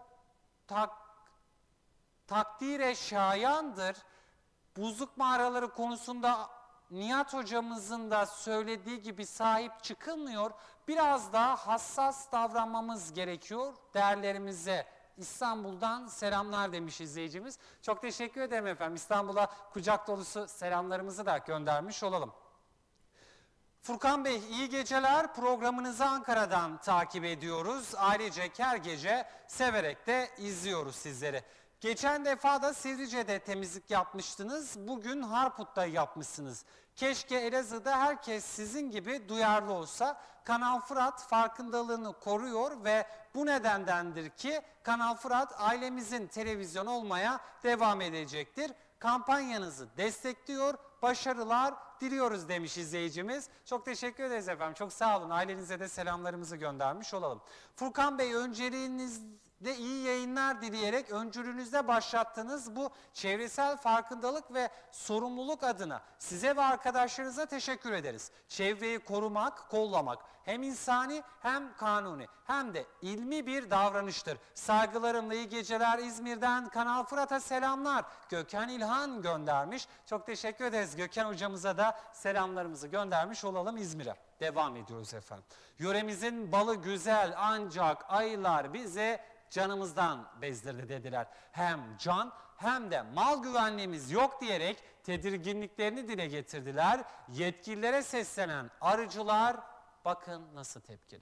takdire şayandır. Buzluk mağaraları konusunda Nihat hocamızın da söylediği gibi sahip çıkılmıyor. Biraz daha hassas davranmamız gerekiyor. Değerlerimize İstanbul'dan selamlar demiş izleyicimiz. Çok teşekkür ederim efendim. İstanbul'a kucak dolusu selamlarımızı da göndermiş olalım. Furkan Bey iyi geceler. Programınızı Ankara'dan takip ediyoruz. Ailecek her gece severek de izliyoruz sizleri. Geçen defa da Sivrice'de temizlik yapmıştınız. Bugün Harput'ta yapmışsınız. Keşke Elazığ'da herkes sizin gibi duyarlı olsa. Kanal Fırat farkındalığını koruyor ve bu nedendendir ki Kanal Fırat ailemizin televizyonu olmaya devam edecektir. Kampanyanızı destekliyor, başarılar diliyoruz demiş izleyicimiz. Çok teşekkür ederiz efendim. Çok sağ olun. Ailenize de selamlarımızı göndermiş olalım. Furkan Bey, önceliğinizde iyi yayınlar dileyerek öncülüğünüzde başlattığınız bu çevresel farkındalık ve sorumluluk adına size ve arkadaşlarınıza teşekkür ederiz. Çevreyi korumak, kollamak hem insani hem kanuni hem de ilmi bir davranıştır. Saygılarımla iyi geceler İzmir'den Kanal Fırat'a selamlar. Gökhan İlhan göndermiş. Çok teşekkür ederiz. Gökhan hocamıza da selamlarımızı göndermiş olalım İzmir'e. Devam ediyoruz efendim. Yöremizin balı güzel ancak ayılar bize canımızdan bezdirdi dediler. Hem can hem de mal güvenliğimiz yok diyerek tedirginliklerini dile getirdiler. Yetkililere seslenen arıcılar bakın nasıl tepkili.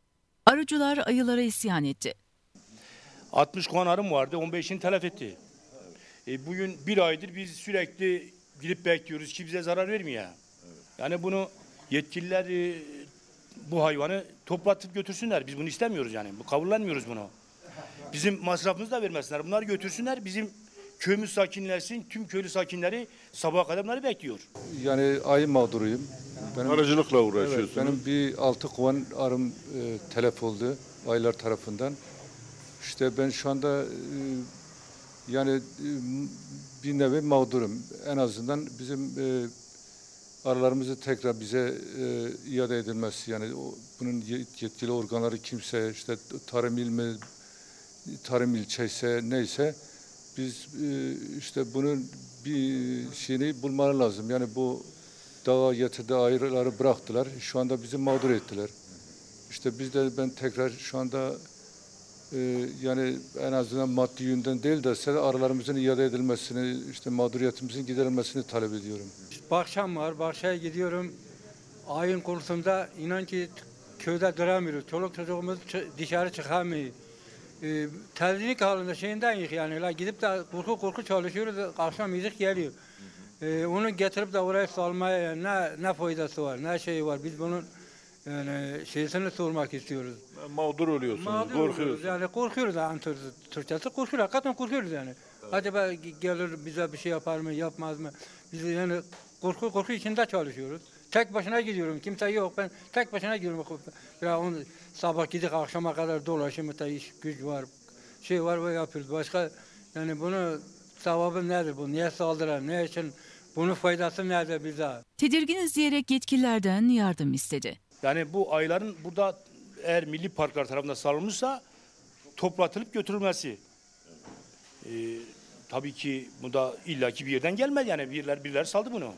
Arıcılar ayılara isyan etti. 60 konarım vardı, 15'ini telef etti. Bugün bir aydır biz sürekli gidip bekliyoruz ki bize zarar vermiyor. Yani bunu yetkililer bu hayvanı toplatıp götürsünler. Biz bunu istemiyoruz yani. Bu kabullenmiyoruz bunu. Bizim masrafımızı da vermesinler. Bunları götürsünler. Bizim köyümüz sakinleşsin. Tüm köylü sakinleri sabaha kadar bunları bekliyor. Yani ayı mağduruyum. Aracılıkla uğraşıyorsunuz. Evet, benim bir 6 kovan arım telef oldu ayılar tarafından. İşte ben şu anda yani bir nevi mağdurum. En azından bizim arılarımızı tekrar bize iade edilmesi, yani bunun yetkili organları kimse, işte tarım il mi, tarım ilçeyse neyse, biz işte bunun bir şeyini bulmaları lazım. Yani bu dağa getirdi, ayıları bıraktılar. Şu anda bizi mağdur ettiler. İşte biz de ben tekrar şu anda yani en azından maddi yönden değil de arılarımızın iade edilmesini, işte mağduriyetimizin giderilmesini talep ediyorum. Bahçem var, bahçeye gidiyorum. Ayın konusunda inan ki köyde duramıyoruz. Çoluk çocuğumuz dışarı çıkamıyor. Tedirginlik halinde şeyindeyiz yani. Gidip de korku çalışıyoruz, akşam müzik geliyor. Onu getirip de oraya salmaya yani ne faydası var, ne şeyi var. Biz bunun yani şeysini sormak istiyoruz. Mağdur oluyorsunuz, korkuyorsunuz. Yani korkuyoruz yani Türkçesi korkuyoruz, hakikaten korkuyoruz yani. Evet. Acaba gelir bize bir şey yapar mı, yapmaz mı? Biz yani korku içinde çalışıyoruz. Tek başına gidiyorum, kimse yok. Ben tek başına gidiyorum. Sabah gidip akşama kadar dolaşıyorum, iş güç var, şey var ve yapıyoruz. Başka yani bunu sevabı nedir bu? Niye saldıran, ne için? Bunun faydası nedir bize? Tedirginiz diyerek yetkililerden yardım istedi. Yani bu ayıların burada eğer milli parklar tarafından salınmışsa toplatılıp götürülmesi. Tabii ki bu da illaki bir yerden gelmez yani birileri saldı bunu.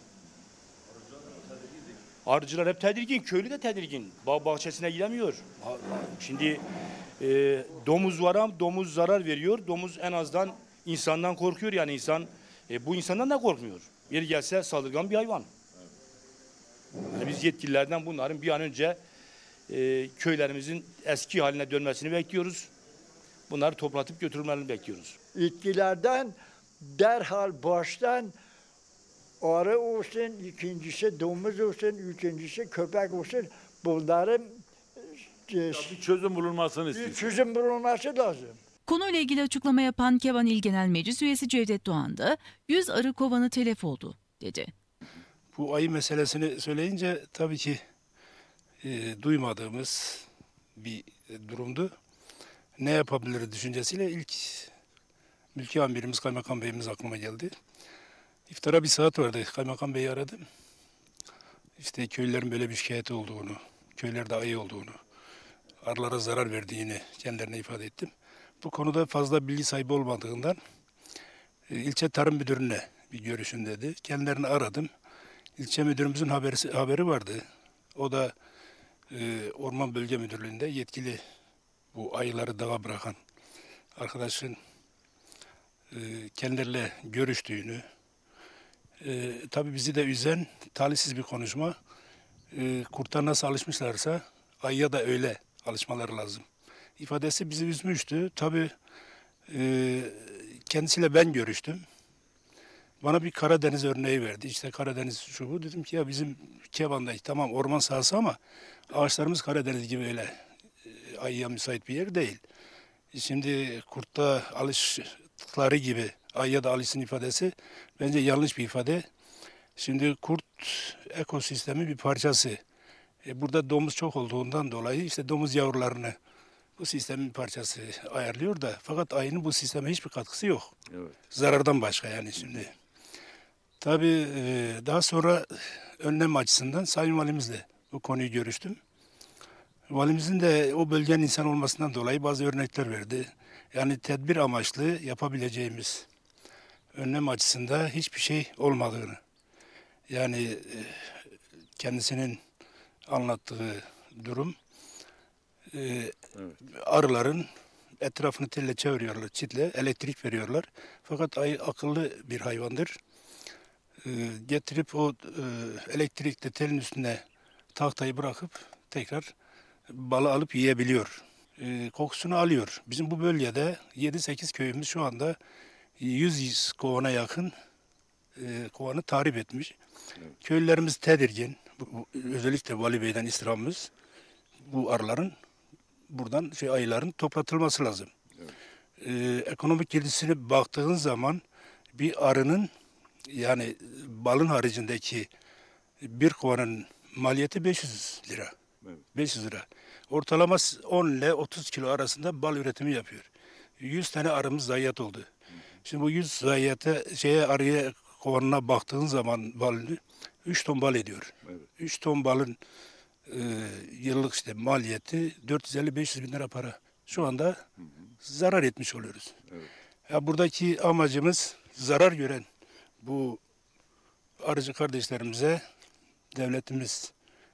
Arıcılar hep tedirgin, köylü de tedirgin. Bağ bahçesine gidemiyor. Şimdi domuz var ama domuz zarar veriyor. Domuz en azından insandan korkuyor yani insan. Bu insandan da korkmuyor. Yeri gelse saldırgan bir hayvan. Yani biz yetkililerden bunların bir an önce köylerimizin eski haline dönmesini bekliyoruz. Bunları toplatıp götürülmelerini bekliyoruz. Yetkililerden derhal baştan arı olsun, ikincisi domuz olsun, üçüncüsü köpek olsun. Bunların bir çözüm bulunmasını istiyoruz. Bir çözüm bulunması lazım. Konuyla ilgili açıklama yapan Kevan İl Genel Meclis Üyesi Cevdet Doğan da 100 arı kovanı telef oldu dedi. Bu ayı meselesini söyleyince tabii ki duymadığımız bir durumdu. Ne yapabiliriz düşüncesiyle ilk mülki amirimiz, kaymakam beyimiz aklıma geldi. İftara bir saat vardı. Kaymakam beyi aradım. İşte köylülerin böyle bir şikayeti olduğunu, köylerde ayı olduğunu, arılara zarar verdiğini kendilerine ifade ettim. Bu konuda fazla bilgi sahibi olmadığından ilçe tarım müdürüne bir görüşün dedi. Kendilerini aradım. İlçe müdürümüzün haberi vardı. O da Orman Bölge Müdürlüğü'nde yetkili bu ayıları dağa bırakan arkadaşın kendileriyle görüştüğünü, tabii bizi de üzen talihsiz bir konuşma. Kurtlar nasıl alışmışlarsa ayıya da öyle alışmaları lazım. İfadesi bizi üzmüştü. Tabii kendisiyle ben görüştüm. Bana bir Karadeniz örneği verdi. İşte Karadeniz şu bu. Dedim ki ya bizim Kevan'daki tamam orman sahası ama ağaçlarımız Karadeniz gibi öyle ayıya müsait bir yer değil. Şimdi kurtta alıştıkları gibi ayıya da alışsın ifadesi bence yanlış bir ifade. Şimdi kurt ekosistemi bir parçası. Burada domuz çok olduğundan dolayı işte domuz yavrularını bu sistemin bir parçası ayarlıyor da fakat ayının bu sisteme hiçbir katkısı yok. Evet. Zarardan başka yani şimdi. Tabii daha sonra önlem açısından Sayın Valimizle bu konuyu görüştüm. Valimizin de o bölgenin insan olmasından dolayı bazı örnekler verdi. Yani tedbir amaçlı yapabileceğimiz önlem açısından hiçbir şey olmadığını. Yani kendisinin anlattığı durum arıların etrafını telle çeviriyorlar, çitle, elektrik veriyorlar. Fakat ayı akıllı bir hayvandır. Getirip o elektrikli telin üstüne tahtayı bırakıp tekrar balı alıp yiyebiliyor. Kokusunu alıyor. Bizim bu bölgede 7-8 köyümüz şu anda 100 kovana yakın kovanı tahrip etmiş. Evet. Köylülerimiz tedirgin. Özellikle Vali Bey'den istirhamımız bu arıların buradan ayıların toplatılması lazım. Evet. Ekonomik girdisine baktığın zaman bir arının yani balın haricindeki bir kovanın maliyeti 500 lira. Evet. 500 lira. Ortalama 10 ile 30 kilo arasında bal üretimi yapıyor. 100 tane arımız zayiat oldu. Şimdi bu 100 zayiata arıya kovanına baktığın zaman balını 3 ton bal ediyor. Evet. 3 ton balın yıllık maliyeti 450-500 bin lira para. Şu anda zarar etmiş oluyoruz. Evet. Ya buradaki amacımız zarar gören bu arıcı kardeşlerimize devletimiz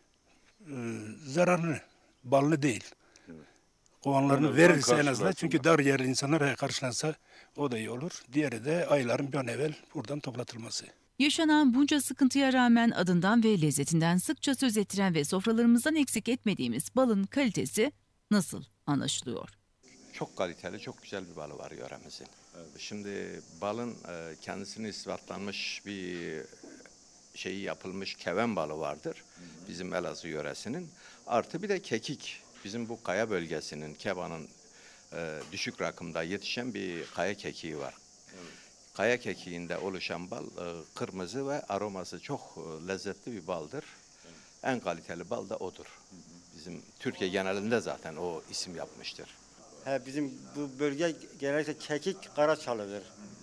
zararını, balını değil. Evet. Kovanlarını verirse en azından, çünkü dar yer insanlar karşılansa o da iyi olur. Diğeri de ayların bir an evvel buradan toplatılması. Yaşanan bunca sıkıntıya rağmen adından ve lezzetinden sıkça söz ettiren ve sofralarımızdan eksik etmediğimiz balın kalitesi nasıl anlaşılıyor? Çok kaliteli, çok güzel bir balı var yöremizin. Evet. Şimdi balın kendisini ispatlanmış bir şeyi yapılmış keven balı vardır. Hı-hı. Bizim Elazığ yöresinin. Artı bir de kekik. Bizim bu kaya bölgesinin, Keban'ın düşük rakımda yetişen bir kaya kekiği var. Evet. Kaya kekiğinde oluşan bal kırmızı ve aroması çok lezzetli bir baldır. Evet. En kaliteli bal da odur. Hı-hı. Bizim Türkiye genelinde zaten o isim yapmıştır. Bizim bu bölge genellikle kekik Karaçalı'dır.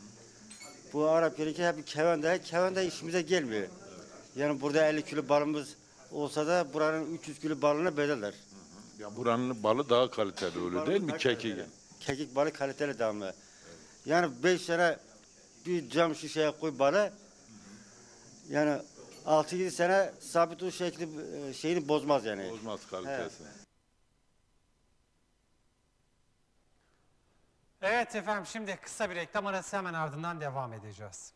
Bu Arap yöreki hep kevende işimize gelmiyor. Yani burada 50 kilo balımız olsa da buranın 300 kilo balına bedeller. Ya buranın balı daha kaliteli öyle değil mi kekik? Kekik balı kaliteli damla. Yani 5 sene bir cam şişeye koy balı. Yani 6-7 sene sabit o şekli şeyini bozmaz yani. Bozmaz kalitesi. Evet efendim, şimdi kısa bir reklam arası, hemen ardından devam edeceğiz.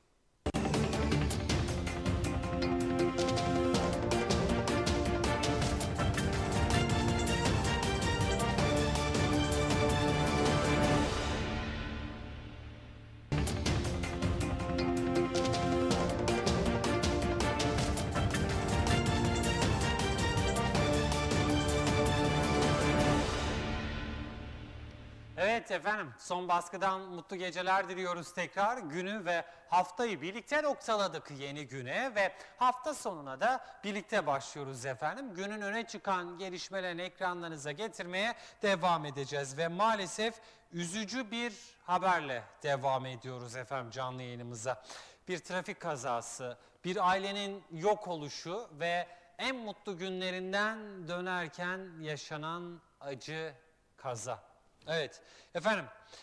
Evet efendim, son baskıdan mutlu geceler diliyoruz tekrar. Günü ve haftayı birlikte noktaladık yeni güne ve hafta sonuna da birlikte başlıyoruz efendim. Günün öne çıkan gelişmelerini ekranlarınıza getirmeye devam edeceğiz ve maalesef üzücü bir haberle devam ediyoruz efendim canlı yayınımıza. Bir trafik kazası, bir ailenin yok oluşu ve en mutlu günlerinden dönerken yaşanan acı kaza. Evet efendim,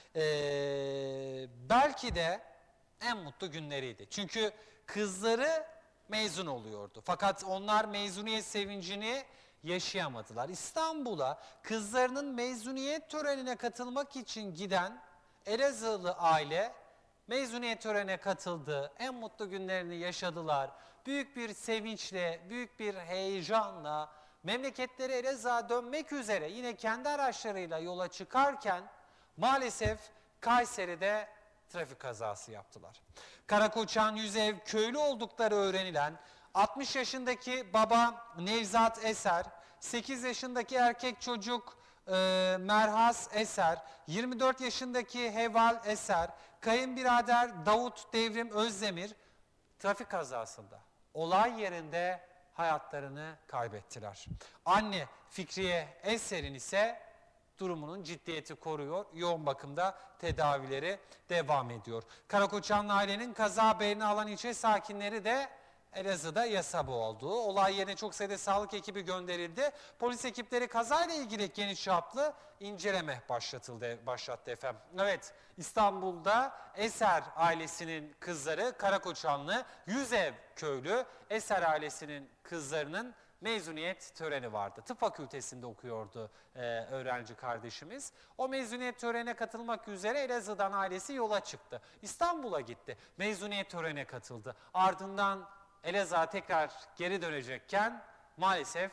belki de en mutlu günleriydi. Çünkü kızları mezun oluyordu. Fakat onlar mezuniyet sevincini yaşayamadılar. İstanbul'a kızlarının mezuniyet törenine katılmak için giden Elazığlı aile mezuniyet törenine katıldı. En mutlu günlerini yaşadılar. Büyük bir sevinçle, büyük bir heyecanla memleketleri Elazığ'a dönmek üzere yine kendi araçlarıyla yola çıkarken maalesef Kayseri'de trafik kazası yaptılar. Karakoçan Yüzev köylü oldukları öğrenilen 60 yaşındaki baba Nevzat Eser, 8 yaşındaki erkek çocuk Merhas Eser, 24 yaşındaki Heval Eser, kayınbirader Davut Devrim Özdemir trafik kazasında olay yerinde hayatlarını kaybettiler. Anne Fikriye Eser'in ise durumunun ciddiyeti koruyor. Yoğun bakımda tedavileri devam ediyor. Karakoçanlı ailenin kaza haberini alan ilçe sakinleri de Elazığ'da yasa boğuldu. Olay yerine çok sayıda sağlık ekibi gönderildi. Polis ekipleri kazayla ilgili geniş çaplı inceleme başlattı efendim. Evet, İstanbul'da Eser ailesinin kızları Karakoçanlı Yüzev köylü Eser ailesinin kızlarının mezuniyet töreni vardı. Tıp fakültesinde okuyordu öğrenci kardeşimiz. O mezuniyet törenine katılmak üzere Elazığ'dan ailesi yola çıktı. İstanbul'a gitti. Mezuniyet törenine katıldı. Ardından Elazığ'a tekrar geri dönecekken maalesef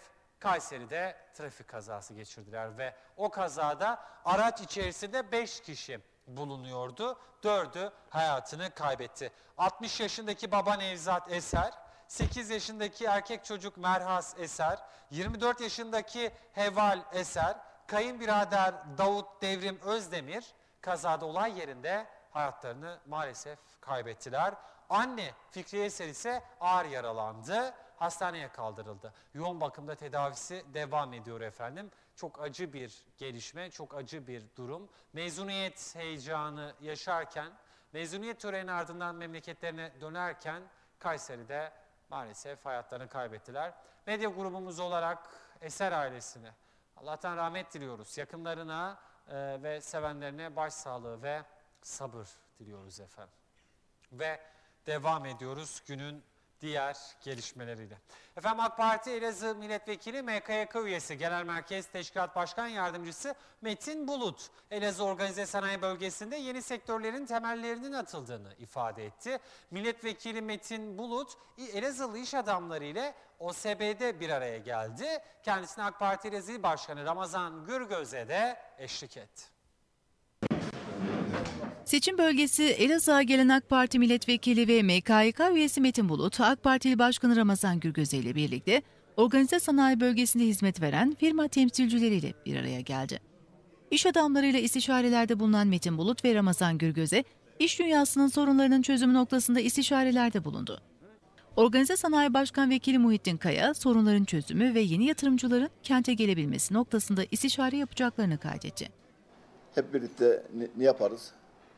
Kayseri'de trafik kazası geçirdiler ve o kazada araç içerisinde 5 kişi bulunuyordu. 4'ü hayatını kaybetti. 60 yaşındaki baba Nevzat Eser, 8 yaşındaki erkek çocuk Merhas Eser, 24 yaşındaki Heval Eser, kayınbirader Davut Devrim Özdemir kazada olay yerinde hayatlarını maalesef kaybettiler. Anne Fikriye Eser ise ağır yaralandı. Hastaneye kaldırıldı. Yoğun bakımda tedavisi devam ediyor efendim. Çok acı bir gelişme, çok acı bir durum. Mezuniyet heyecanı yaşarken, mezuniyet töreni ardından memleketlerine dönerken Kayseri'de maalesef hayatlarını kaybettiler. Medya grubumuz olarak Eser ailesine Allah'tan rahmet diliyoruz. Yakınlarına ve sevenlerine başsağlığı ve sabır diliyoruz efendim. Ve devam ediyoruz günün diğer gelişmeleriyle. Efendim AK Parti Elazığ Milletvekili MKYK üyesi Genel Merkez Teşkilat Başkan Yardımcısı Metin Bulut, Elazığ Organize Sanayi Bölgesi'nde yeni sektörlerin temellerinin atıldığını ifade etti. Milletvekili Metin Bulut, Elazığlı iş adamları ile OSB'de bir araya geldi. Kendisine AK Parti Elazığ İl Başkanı Ramazan Gürgöz'e de eşlik etti. Seçim bölgesi Elazığ'a gelen AK Parti milletvekili ve MKYK üyesi Metin Bulut, AK Parti İl Başkanı Ramazan Gürgöze ile birlikte organize sanayi bölgesinde hizmet veren firma temsilcileriyle bir araya geldi. İş adamlarıyla istişarelerde bulunan Metin Bulut ve Ramazan Gürgöze, iş dünyasının sorunlarının çözümü noktasında istişarelerde bulundu. Organize Sanayi Başkan Vekili Muhittin Kaya, sorunların çözümü ve yeni yatırımcıların kente gelebilmesi noktasında istişare yapacaklarını kaydetti. Hep birlikte ne yaparız?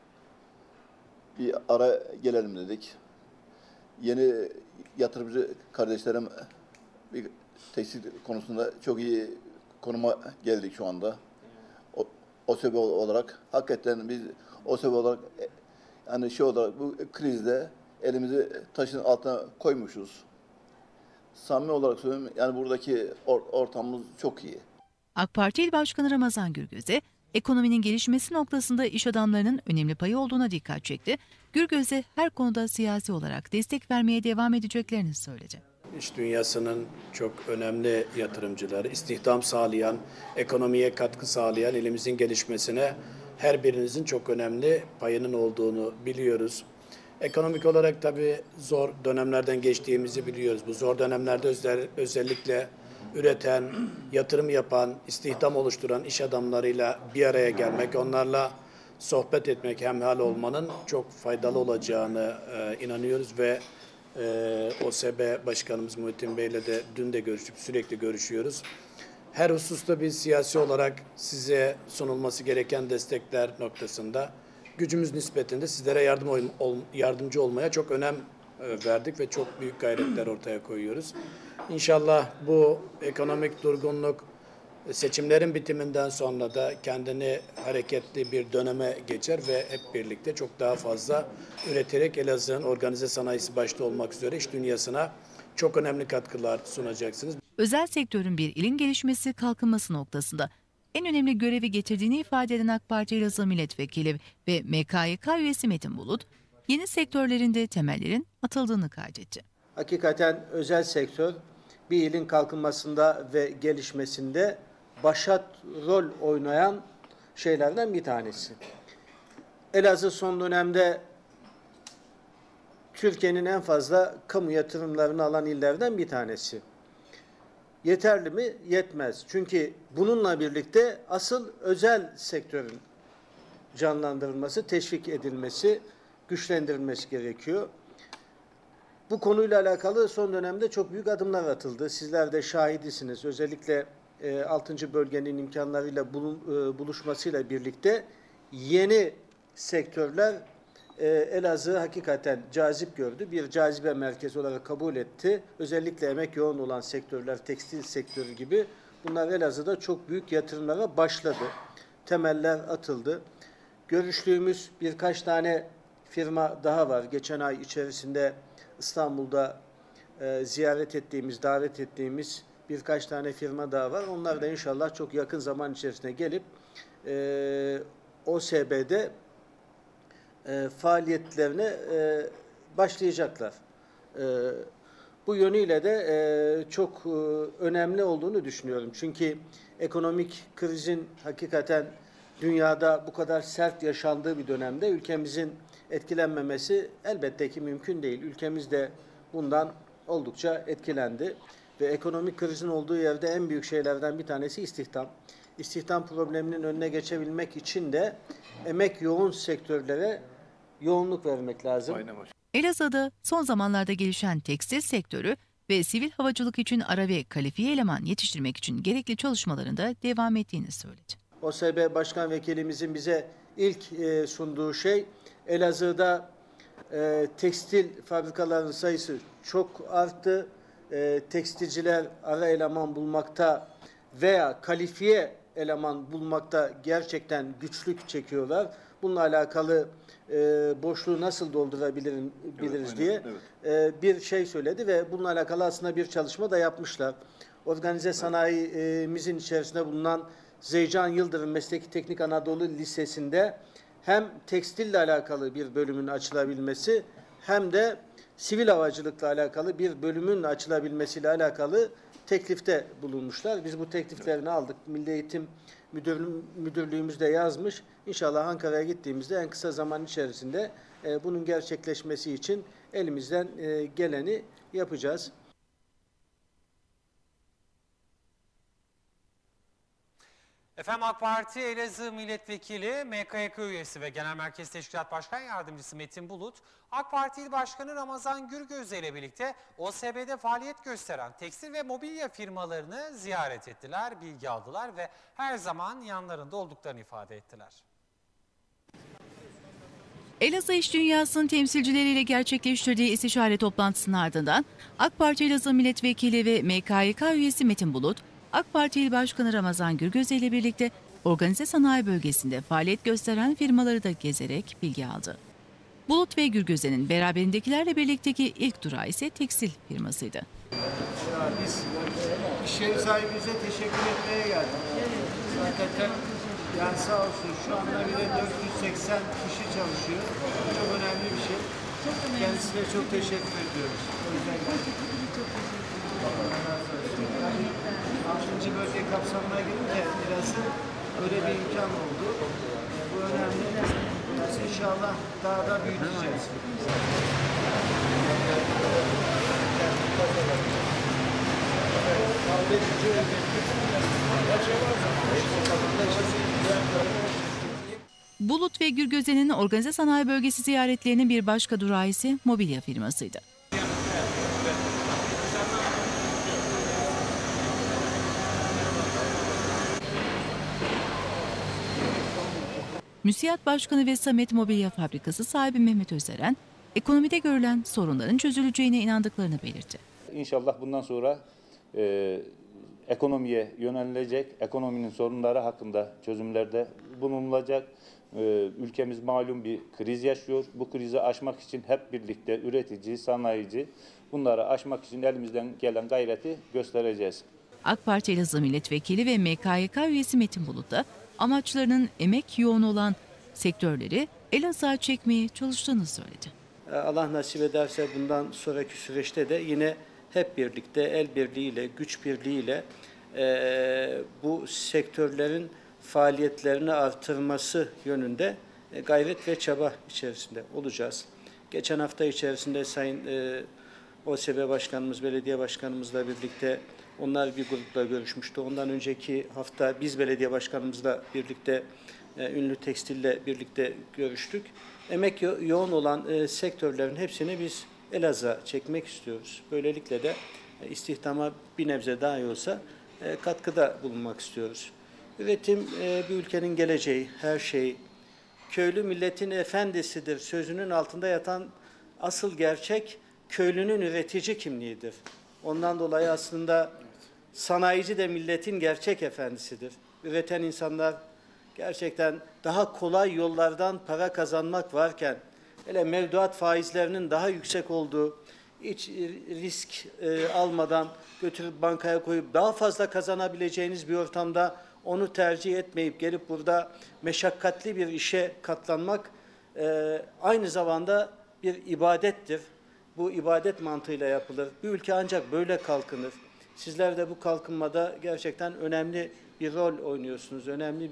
Bir ara gelelim dedik. Yeni yatırımcı kardeşlerim bir tekstil konusunda çok iyi konuma geldik şu anda. OSB olarak hakikaten biz OSB olarak yani olarak bu krizde elimizi taşın altına koymuşuz. Samimi olarak söylüyorum yani buradaki ortamımız çok iyi. AK Parti İl Başkanı Ramazan Gürgöze, ekonominin gelişmesi noktasında iş adamlarının önemli payı olduğuna dikkat çekti. Gürgöze her konuda siyasi olarak destek vermeye devam edeceklerini söyledi. İş dünyasının çok önemli yatırımcıları, istihdam sağlayan, ekonomiye katkı sağlayan ilimizin gelişmesine her birinizin çok önemli payının olduğunu biliyoruz. Ekonomik olarak tabii zor dönemlerden geçtiğimizi biliyoruz. Bu zor dönemlerde özellikle üreten, yatırım yapan, istihdam oluşturan iş adamlarıyla bir araya gelmek, onlarla sohbet etmek, hemhal olmanın çok faydalı olacağını inanıyoruz ve OSB Başkanımız Muhittin Bey'le de dün de görüştük, sürekli görüşüyoruz. Her hususta biz siyasi olarak size sunulması gereken destekler noktasında gücümüz nispetinde sizlere yardımcı olmaya çok önem verdik ve çok büyük gayretler ortaya koyuyoruz. İnşallah bu ekonomik durgunluk seçimlerin bitiminden sonra da kendini hareketli bir döneme geçer ve hep birlikte çok daha fazla üreterek Elazığ'ın organize sanayisi başta olmak üzere iş dünyasına çok önemli katkılar sunacaksınız. Özel sektörün bir ilin gelişmesi, kalkınması noktasında en önemli görevi getirdiğini ifade eden AK Parti Elazığ Milletvekili ve MKYK üyesi Metin Bulut, yeni sektörlerinde temellerin atıldığını kaydetti. Hakikaten özel sektör bir ilin kalkınmasında ve gelişmesinde başat rol oynayan şeylerden bir tanesi. Elazığ son dönemde Türkiye'nin en fazla kamu yatırımlarını alan illerden bir tanesi. Yeterli mi? Yetmez. Çünkü bununla birlikte asıl özel sektörün canlandırılması, teşvik edilmesi, güçlendirilmesi gerekiyor. Bu konuyla alakalı son dönemde çok büyük adımlar atıldı. Sizler de şahidisiniz. Özellikle 6. bölgenin imkanlarıyla buluşmasıyla birlikte yeni sektörler Elazığ hakikaten cazip gördü. Bir cazibe merkezi olarak kabul etti. Özellikle emek yoğun olan sektörler, tekstil sektörü gibi bunlar Elazığ'da çok büyük yatırımlara başladı. Temeller atıldı. Görüştüğümüz birkaç tane firma daha var. Geçen ay içerisinde İstanbul'da ziyaret ettiğimiz, davet ettiğimiz birkaç tane firma daha var. Onlar da inşallah çok yakın zaman içerisinde gelip OSB'de faaliyetlerine başlayacaklar. Bu yönüyle de çok önemli olduğunu düşünüyorum. Çünkü ekonomik krizin hakikaten dünyada bu kadar sert yaşandığı bir dönemde ülkemizin etkilenmemesi elbette ki mümkün değil. Ülkemiz de bundan oldukça etkilendi ve ekonomik krizin olduğu yerde en büyük şeylerden bir tanesi istihdam. İstihdam probleminin önüne geçebilmek için de emek yoğun sektörlere yoğunluk vermek lazım. Elazığ'da son zamanlarda gelişen tekstil sektörü ve sivil havacılık için ara ve kalifiye eleman yetiştirmek için gerekli çalışmalarında devam ettiğini söyledi. OSB Başkan Vekilimizin bize ilk sunduğu şey, Elazığ'da tekstil fabrikalarının sayısı çok arttı. Tekstilciler ara eleman bulmakta veya kalifiye eleman bulmakta gerçekten güçlük çekiyorlar. Bununla alakalı boşluğu nasıl doldurabiliriz diye bir şey söyledi ve bununla alakalı aslında bir çalışma da yapmışlar. Organize sanayimizin içerisinde bulunan Zeycan Yıldırım Mesleki Teknik Anadolu Lisesi'nde hem tekstille alakalı bir bölümün açılabilmesi hem de sivil havacılıkla alakalı bir bölümün açılabilmesiyle alakalı teklifte bulunmuşlar. Biz bu tekliflerini aldık. Milli Eğitim Müdürlüğümüz de yazmış. İnşallah Ankara'ya gittiğimizde en kısa zaman içerisinde bunun gerçekleşmesi için elimizden geleni yapacağız. Efendim AK Parti Elazığ Milletvekili, MKYK üyesi ve Genel Merkez Teşkilat Başkan Yardımcısı Metin Bulut, AK Parti İl Başkanı Ramazan Gürgöz'le ile birlikte OSB'de faaliyet gösteren tekstil ve mobilya firmalarını ziyaret ettiler, bilgi aldılar ve her zaman yanlarında olduklarını ifade ettiler. Elazığ İş Dünyası'nın temsilcileriyle gerçekleştirdiği istişare toplantısının ardından AK Parti Elazığ Milletvekili ve MKYK üyesi Metin Bulut, AK Parti İl Başkanı Ramazan Gürgöz ile birlikte organize sanayi bölgesinde faaliyet gösteren firmaları da gezerek bilgi aldı. Bulut ve Gürgöz'ün beraberindekilerle birlikteki ilk durağı ise tekstil firmasıydı. Biz iş yeri sahibimize teşekkür etmeye geldik. Hakikaten yani sağ olsun şu anda bile 480 kişi çalışıyor. Çok önemli bir şey. Kendisine çok teşekkür ediyoruz. O yüzden yani 6. bölge kapsamına girince biraz öyle bir imkan oldu. Bu önemli. Biz inşallah daha da büyüteceğiz. Bulut ve Gürgözen'in organize sanayi bölgesi ziyaretlerinin bir başka durağı ise mobilya firmasıydı. MÜSİAD Başkanı ve Samet Mobilya Fabrikası sahibi Mehmet Özeren, ekonomide görülen sorunların çözüleceğine inandıklarını belirtti. İnşallah bundan sonra ekonomiye yönelilecek, ekonominin sorunları hakkında çözümlerde bulunulacak. Ülkemiz malum bir kriz yaşıyor. Bu krizi aşmak için hep birlikte üretici, sanayici bunları aşmak için elimizden gelen gayreti göstereceğiz. AK Parti Elazığ Milletvekili ve MKYK üyesi Metin Bulut da amaçlarının emek yoğun olan sektörleri Elazığ'a çekmeye çalıştığını söyledi. Allah nasip ederse bundan sonraki süreçte de yine hep birlikte el birliğiyle, güç birliğiyle bu sektörlerin faaliyetlerini artırması yönünde gayret ve çaba içerisinde olacağız. Geçen hafta içerisinde Sayın OSB Başkanımız, Belediye Başkanımızla birlikte onlar bir grupla görüşmüştü. Ondan önceki hafta biz belediye başkanımızla birlikte Ünlü Tekstil'le birlikte görüştük. Emek yoğun olan sektörlerin hepsini biz Elazığ'a çekmek istiyoruz. Böylelikle de istihdama bir nebze daha iyi olsa katkıda bulunmak istiyoruz. Üretim bir ülkenin geleceği, her şeyi. Köylü milletin efendisidir sözünün altında yatan asıl gerçek köylünün üretici kimliğidir. Ondan dolayı aslında sanayici de milletin gerçek efendisidir. Üreten insanlar gerçekten daha kolay yollardan para kazanmak varken, hele mevduat faizlerinin daha yüksek olduğu, hiç risk almadan götürüp bankaya koyup daha fazla kazanabileceğiniz bir ortamda onu tercih etmeyip gelip burada meşakkatli bir işe katlanmak aynı zamanda bir ibadettir. Bu ibadet mantığıyla yapılır. Bir ülke ancak böyle kalkınır. Sizler de bu kalkınmada gerçekten önemli bir rol oynuyorsunuz. Önemli bir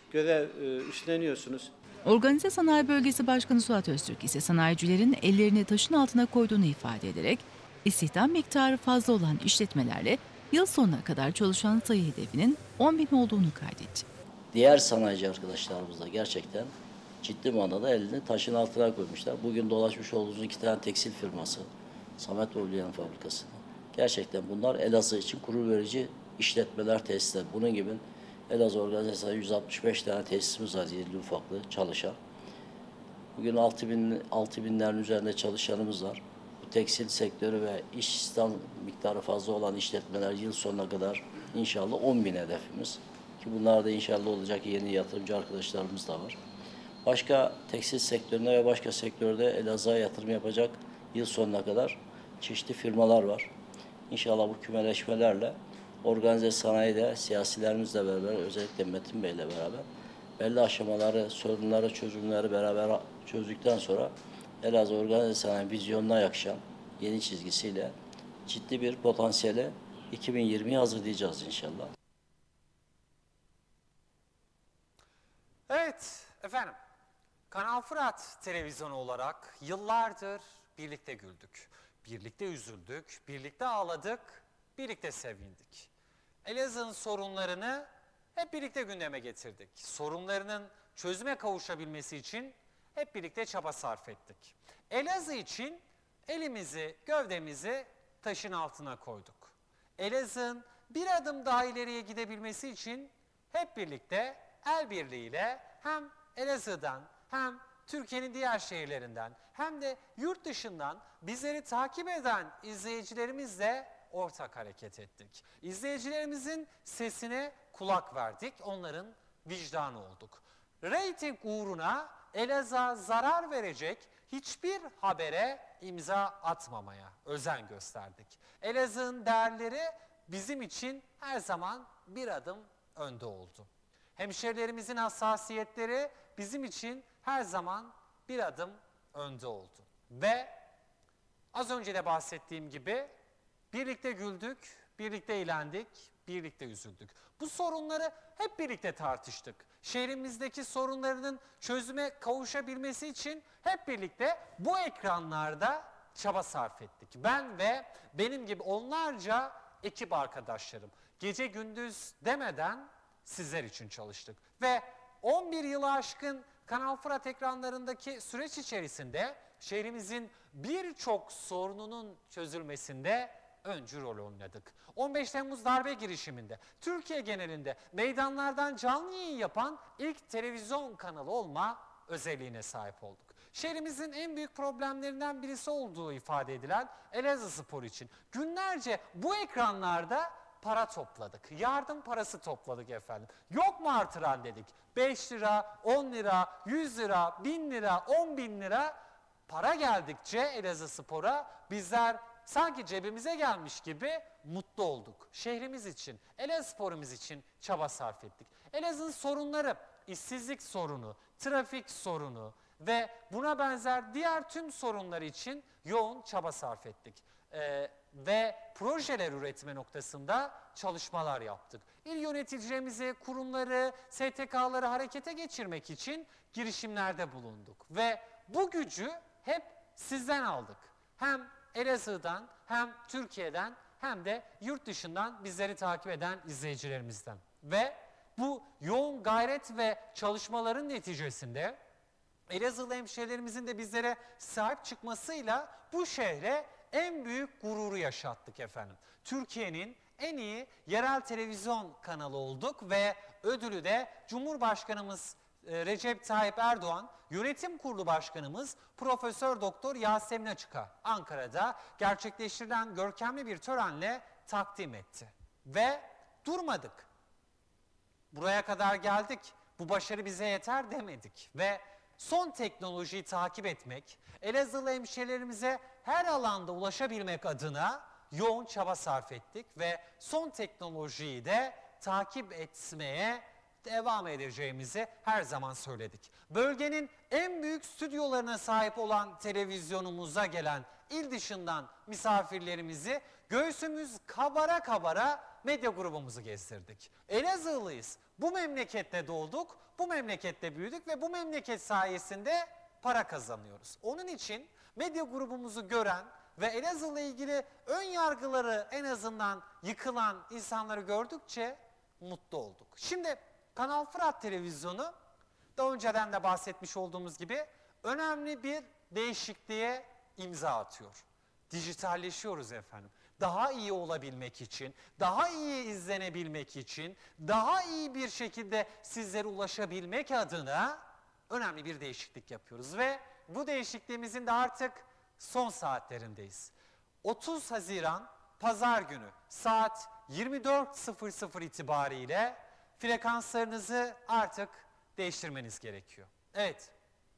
görev üstleniyorsunuz. Organize Sanayi Bölgesi Başkanı Suat Öztürk ise sanayicilerin ellerini taşın altına koyduğunu ifade ederek istihdam miktarı fazla olan işletmelerle yıl sonuna kadar çalışan sayı hedefinin 10.000 olduğunu kaydetti. Diğer sanayici arkadaşlarımız da gerçekten ciddi manada elini taşın altına koymuşlar. Bugün dolaşmış olduğumuz 2 tane tekstil firması, Samet Bobleyan Fabrikası. Gerçekten bunlar Elazığ için gurur verici işletmeler, tesisler. Bunun gibi Elazığ organizasyonu 165 tane tesisimiz var, irili ufaklı çalışan. Bugün 6.000'lerin üzerinde çalışanımız var. Bu tekstil sektörü ve iş istihdam miktarı fazla olan işletmeler yıl sonuna kadar inşallah 10.000 hedefimiz. Ki bunlar da inşallah olacak, yeni yatırımcı arkadaşlarımız da var. Başka tekstil sektörüne ve başka sektörde Elazığ'a yatırım yapacak yıl sonuna kadar çeşitli firmalar var. İnşallah bu kümeleşmelerle organize sanayide siyasilerimizle beraber, özellikle Metin Bey'le beraber belli aşamaları, sorunları, çözümleri beraber çözdükten sonra Elazığ organize sanayi vizyonuna yakışan yeni çizgisiyle ciddi bir potansiyele 2020'yi hazırlayacağız inşallah. Evet efendim, Kanal Fırat televizyonu olarak yıllardır birlikte güldük, birlikte üzüldük, birlikte ağladık, birlikte sevindik. Elazığ'ın sorunlarını hep birlikte gündeme getirdik. Sorunlarının çözüme kavuşabilmesi için hep birlikte çaba sarf ettik. Elazığ için elimizi, gövdemizi taşın altına koyduk. Elazığ'ın bir adım daha ileriye gidebilmesi için hep birlikte el birliğiyle hem Elazığ'dan hem Türkiye'nin diğer şehirlerinden hem de yurt dışından bizleri takip eden izleyicilerimizle ortak hareket ettik. İzleyicilerimizin sesine kulak verdik, onların vicdanı olduk. Reyting uğruna Elazığ'a zarar verecek hiçbir habere imza atmamaya özen gösterdik. Elazığ'ın değerleri bizim için her zaman bir adım önde oldu. Hemşehrilerimizin hassasiyetleri bizim için her zaman bir adım önde oldu. Ve az önce de bahsettiğim gibi birlikte güldük, birlikte eğlendik, birlikte üzüldük. Bu sorunları hep birlikte tartıştık. Şehrimizdeki sorunlarının çözüme kavuşabilmesi için hep birlikte bu ekranlarda çaba sarf ettik. Ben ve benim gibi onlarca ekip arkadaşlarım gece gündüz demeden sizler için çalıştık. Ve 11 yılı aşkın Kanal Fırat ekranlarındaki süreç içerisinde şehrimizin birçok sorununun çözülmesinde öncü rol oynadık. 15 Temmuz darbe girişiminde Türkiye genelinde meydanlardan canlı yayın yapan ilk televizyon kanalı olma özelliğine sahip olduk. Şehrimizin en büyük problemlerinden birisi olduğu ifade edilen Elazığspor için günlerce bu ekranlarda para topladık. Yardım parası topladık efendim. Yok mu artıran dedik. 5 lira, 10 lira, 100 lira, 1000 lira, 10.000 lira para geldikçe Elazığspor'a bizler sanki cebimize gelmiş gibi mutlu olduk. Şehrimiz için, Elazığspor'umuz için çaba sarf ettik. Elazığ'ın sorunları, işsizlik sorunu, trafik sorunu ve buna benzer diğer tüm sorunlar için yoğun çaba sarf ettik. Ve projeler üretme noktasında çalışmalar yaptık. İl yöneticilerimizi, kurumları, STK'ları harekete geçirmek için girişimlerde bulunduk. Ve bu gücü hep sizden aldık. Hem Elazığ'dan, hem Türkiye'den, hem de yurt dışından bizleri takip eden izleyicilerimizden. Ve bu yoğun gayret ve çalışmaların neticesinde Elazığlı hemşehrilerimizin de bizlere sahip çıkmasıyla bu şehre en büyük gururu yaşattık efendim. Türkiye'nin en iyi yerel televizyon kanalı olduk ve ödülü de Cumhurbaşkanımız Recep Tayyip Erdoğan, Yönetim Kurulu Başkanımız Profesör Doktor Yasemin Açık'a Ankara'da gerçekleştirilen görkemli bir törenle takdim etti. Ve durmadık. Buraya kadar geldik, bu başarı bize yeter demedik ve son teknolojiyi takip etmek, Elazığlı hemşehrilerimize her alanda ulaşabilmek adına yoğun çaba sarf ettik ve son teknolojiyi de takip etmeye devam edeceğimizi her zaman söyledik. Bölgenin en büyük stüdyolarına sahip olan televizyonumuza gelen il dışından misafirlerimizi göğsümüz kabara kabara medya grubumuzu gezdirdik. Elazığlıyız, bu memlekette doğduk, Bu memlekette büyüdük ve bu memleket sayesinde para kazanıyoruz. Onun için medya grubumuzu gören ve Elazığ'la ilgili ön yargıları en azından yıkılan insanları gördükçe mutlu olduk. Şimdi Kanal Fırat Televizyonu daha önceden de bahsetmiş olduğumuz gibi önemli bir değişikliğe imza atıyor. Dijitalleşiyoruz efendim. Daha iyi olabilmek için, daha iyi izlenebilmek için, daha iyi bir şekilde sizlere ulaşabilmek adına önemli bir değişiklik yapıyoruz. Ve bu değişikliğimizin de artık son saatlerindeyiz. 30 Haziran Pazar günü saat 24.00 itibariyle frekanslarınızı artık değiştirmeniz gerekiyor. Evet,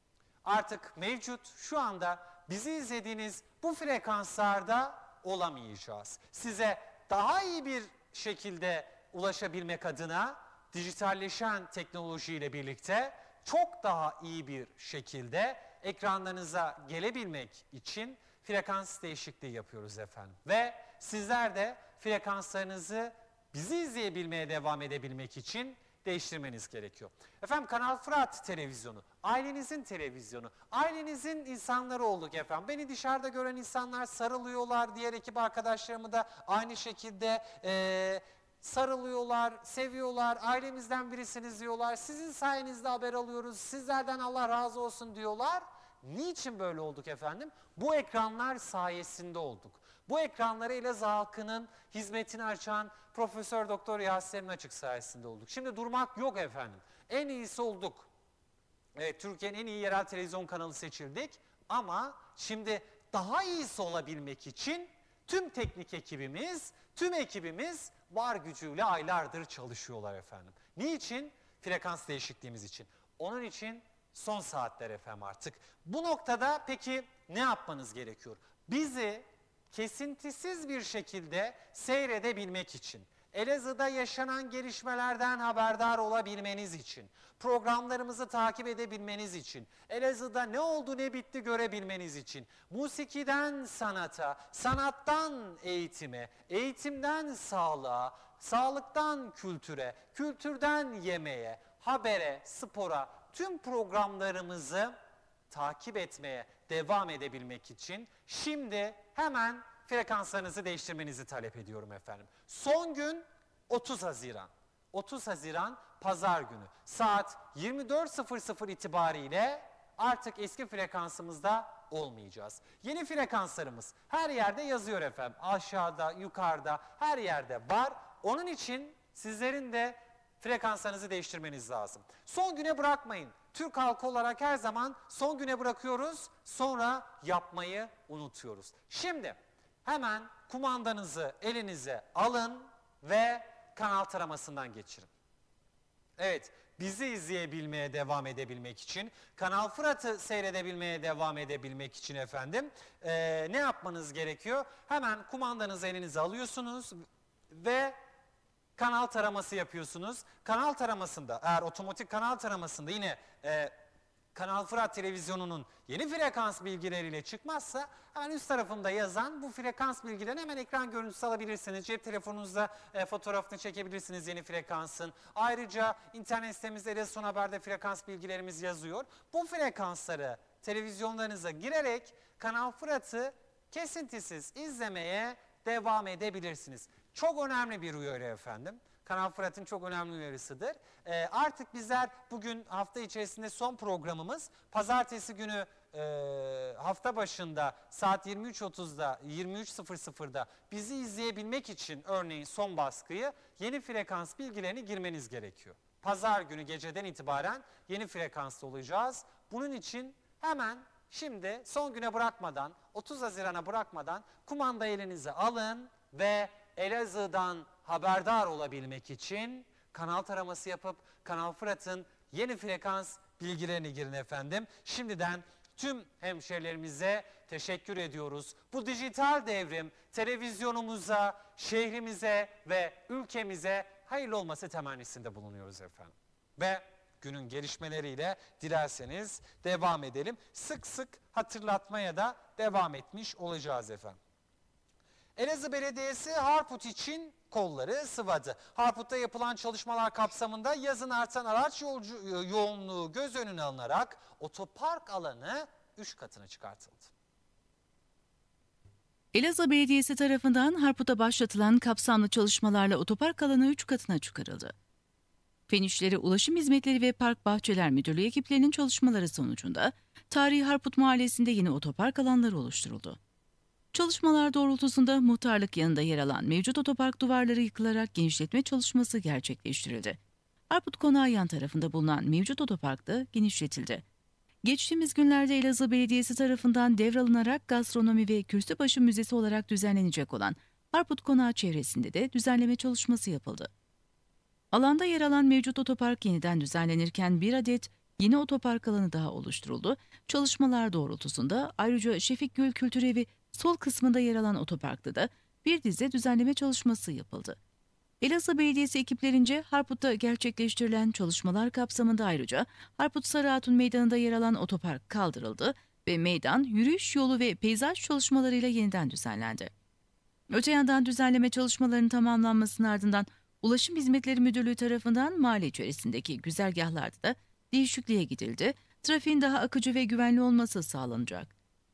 artık mevcut şu anda bizi izlediğiniz bu frekanslarda olamayacağız. Size daha iyi bir şekilde ulaşabilmek adına dijitalleşen teknolojiyle birlikte çok daha iyi bir şekilde ekranlarınıza gelebilmek için frekans değişikliği yapıyoruz efendim. Ve sizler de frekanslarınızı bizi izleyebilmeye devam edebilmek için değiştirmeniz gerekiyor. Efendim Kanal Fırat Televizyonu, ailenizin televizyonu, ailenizin insanları olduk efendim. Beni dışarıda gören insanlar sarılıyorlar, diğer ekip arkadaşlarımı da aynı şekilde sarılıyorlar, seviyorlar, ailemizden birisiniz diyorlar. Sizin sayenizde haber alıyoruz, sizlerden Allah razı olsun diyorlar. Niçin böyle olduk efendim? Bu ekranlar sayesinde olduk. Bu ekranları Elazığ halkının hizmetini açan Profesör Doktor Yasemin Açık sayesinde olduk. Şimdi durmak yok efendim. En iyisi olduk. Evet, Türkiye'nin en iyi yerel televizyon kanalı seçildik. Ama şimdi daha iyisi olabilmek için tüm teknik ekibimiz, tüm ekibimiz var gücüyle aylardır çalışıyorlar efendim. Niçin? Frekans değişikliğimiz için. Onun için son saatler efendim artık. Bu noktada peki ne yapmanız gerekiyor? Bizi kesintisiz bir şekilde seyredebilmek için, Elazığ'da yaşanan gelişmelerden haberdar olabilmeniz için, programlarımızı takip edebilmeniz için, Elazığ'da ne oldu ne bitti görebilmeniz için, musikiden sanata, sanattan eğitime, eğitimden sağlığa, sağlıktan kültüre, kültürden yemeğe, habere, spora, tüm programlarımızı takip etmeye devam edebilmek için şimdi hemen frekanslarınızı değiştirmenizi talep ediyorum efendim. Son gün 30 Haziran. 30 Haziran Pazar günü saat 24.00 itibariyle artık eski frekansımızda olmayacağız. Yeni frekanslarımız her yerde yazıyor efendim. Aşağıda, yukarıda, her yerde var. Onun için sizlerin de frekanslarınızı değiştirmeniz lazım. Son güne bırakmayın. Türk halkı olarak her zaman son güne bırakıyoruz, sonra yapmayı unutuyoruz. Şimdi hemen kumandanızı elinize alın ve kanal taramasından geçirin. Evet, bizi izleyebilmeye devam edebilmek için, Kanal Fırat'ı seyredebilmeye devam edebilmek için efendim ne yapmanız gerekiyor? Hemen kumandanızı elinize alıyorsunuz ve kanal taraması yapıyorsunuz. Kanal taramasında, eğer otomatik kanal taramasında yine Kanal Fırat Televizyonu'nun yeni frekans bilgileriyle çıkmazsa hemen üst tarafında yazan bu frekans bilgilerini hemen ekran görüntüsü alabilirsiniz. Cep telefonunuzda fotoğrafını çekebilirsiniz yeni frekansın. Ayrıca internet sitemizde Elazığ Son Haber'de frekans bilgilerimiz yazıyor. Bu frekansları televizyonlarınıza girerek Kanal Fırat'ı kesintisiz izlemeye devam edebilirsiniz. Çok önemli bir uyarı efendim. Kanal Fırat'ın çok önemli uyarısıdır. Artık bizler bugün hafta içerisinde son programımız. Pazartesi günü hafta başında saat 23.30'da 23.00'da bizi izleyebilmek için örneğin son baskıyı yeni frekans bilgilerini girmeniz gerekiyor. Pazar günü geceden itibaren yeni frekansta olacağız. Bunun için hemen şimdi son güne bırakmadan 30 Haziran'a bırakmadan kumanda elinize alın ve Elazığ'dan haberdar olabilmek için kanal taraması yapıp Kanal Fırat'ın yeni frekans bilgilerini girin efendim. Şimdiden tüm hemşehrilerimize teşekkür ediyoruz. Bu dijital devrim televizyonumuza, şehrimize ve ülkemize hayırlı olması temennisinde bulunuyoruz efendim. Ve günün gelişmeleriyle dilerseniz devam edelim. Sık sık hatırlatmaya da devam etmiş olacağız efendim. Elazığ Belediyesi Harput için kolları sıvadı. Harput'ta yapılan çalışmalar kapsamında yazın artan araç yoğunluğu göz önüne alınarak otopark alanı 3 katına çıkartıldı. Elazığ Belediyesi tarafından Harput'ta başlatılan kapsamlı çalışmalarla otopark alanı 3 katına çıkarıldı. Fen İşleri Ulaşım Hizmetleri ve Park Bahçeler Müdürlüğü ekiplerinin çalışmaları sonucunda Tarihi Harput Mahallesi'nde yeni otopark alanları oluşturuldu. Çalışmalar doğrultusunda muhtarlık yanında yer alan mevcut otopark duvarları yıkılarak genişletme çalışması gerçekleştirildi. Harput Konağı yan tarafında bulunan mevcut otopark da genişletildi. Geçtiğimiz günlerde Elazığ Belediyesi tarafından devralınarak gastronomi ve Kürsübaşı Müzesi olarak düzenlenecek olan Harput Konağı çevresinde de düzenleme çalışması yapıldı. Alanda yer alan mevcut otopark yeniden düzenlenirken bir adet yeni otopark alanı daha oluşturuldu. Çalışmalar doğrultusunda ayrıca Şefik Gül Kültür Evi sol kısmında yer alan otoparkta da bir dizi düzenleme çalışması yapıldı. Elazığ Belediyesi ekiplerince Harput'ta gerçekleştirilen çalışmalar kapsamında ayrıca Harput Sarı Hatun Meydanı'nda yer alan otopark kaldırıldı ve meydan, yürüyüş yolu ve peyzaj çalışmalarıyla yeniden düzenlendi. Öte yandan düzenleme çalışmalarının tamamlanmasının ardından Ulaşım Hizmetleri Müdürlüğü tarafından mahalle içerisindeki güzergahlarda da değişikliğe gidildi. Trafiğin daha akıcı ve güvenli olması sağlanacak.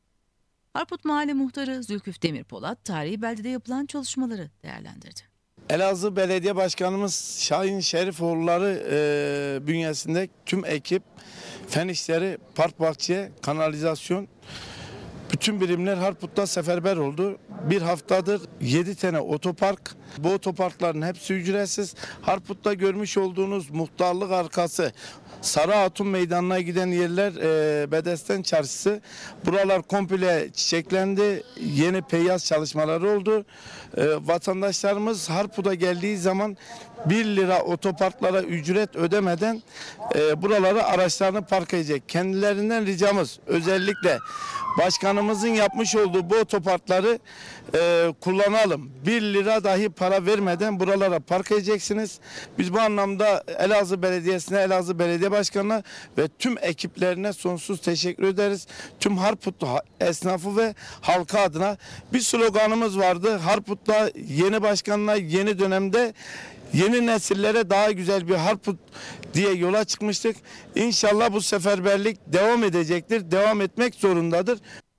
Harput Mahalle Muhtarı Zülküf Demirpolat, tarihi beldede yapılan çalışmaları değerlendirdi. Elazığ Belediye Başkanımız Şahin Şerifoğulları bünyesinde tüm ekip, fen işleri, park bahçe, kanalizasyon, bütün birimler Harput'ta seferber oldu. Bir haftadır 7 tane otopark. Bu otoparkların hepsi ücretsiz. Harput'ta görmüş olduğunuz muhtarlık arkası, Sarı Hatun Meydanı'na giden yerler Bedesten Çarşısı. Buralar komple çiçeklendi. Yeni peyyaz çalışmaları oldu. Vatandaşlarımız Harput'a geldiği zaman 1 lira otoparklara ücret ödemeden buralara araçlarını park edecek. Kendilerinden ricamız özellikle başkanımızın yapmış olduğu bu otoparkları kullanalım. 1 lira dahi para vermeden buralara park edeceksiniz. Biz bu anlamda Elazığ Belediyesi'ne, Elazığ Belediye Başkanı'na ve tüm ekiplerine sonsuz teşekkür ederiz. Tüm Harput esnafı ve halka adına bir sloganımız vardı. Harput'ta yeni başkanla yeni dönemde yeni nesillere daha güzel bir Harput diye yola çıkmıştık. İnşallah bu seferberlik devam edecektir. Devam etmek zorundadır.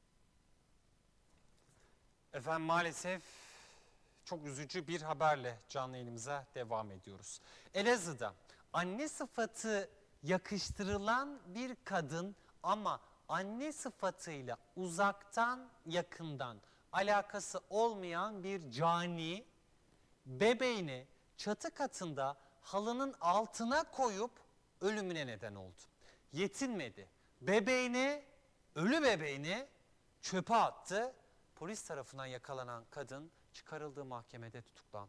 Efendim maalesef çok üzücü bir haberle canlı yayınımıza devam ediyoruz. Elazığ'da anne sıfatı yakıştırılan bir kadın ama anne sıfatıyla uzaktan yakından alakası olmayan bir cani bebeğini çatı katında halının altına koyup ölümüne neden oldu. Yetinmedi. Ölü bebeğini çöpe attı. Polis tarafından yakalanan kadın çıkarıldığı mahkemede tutuklandı.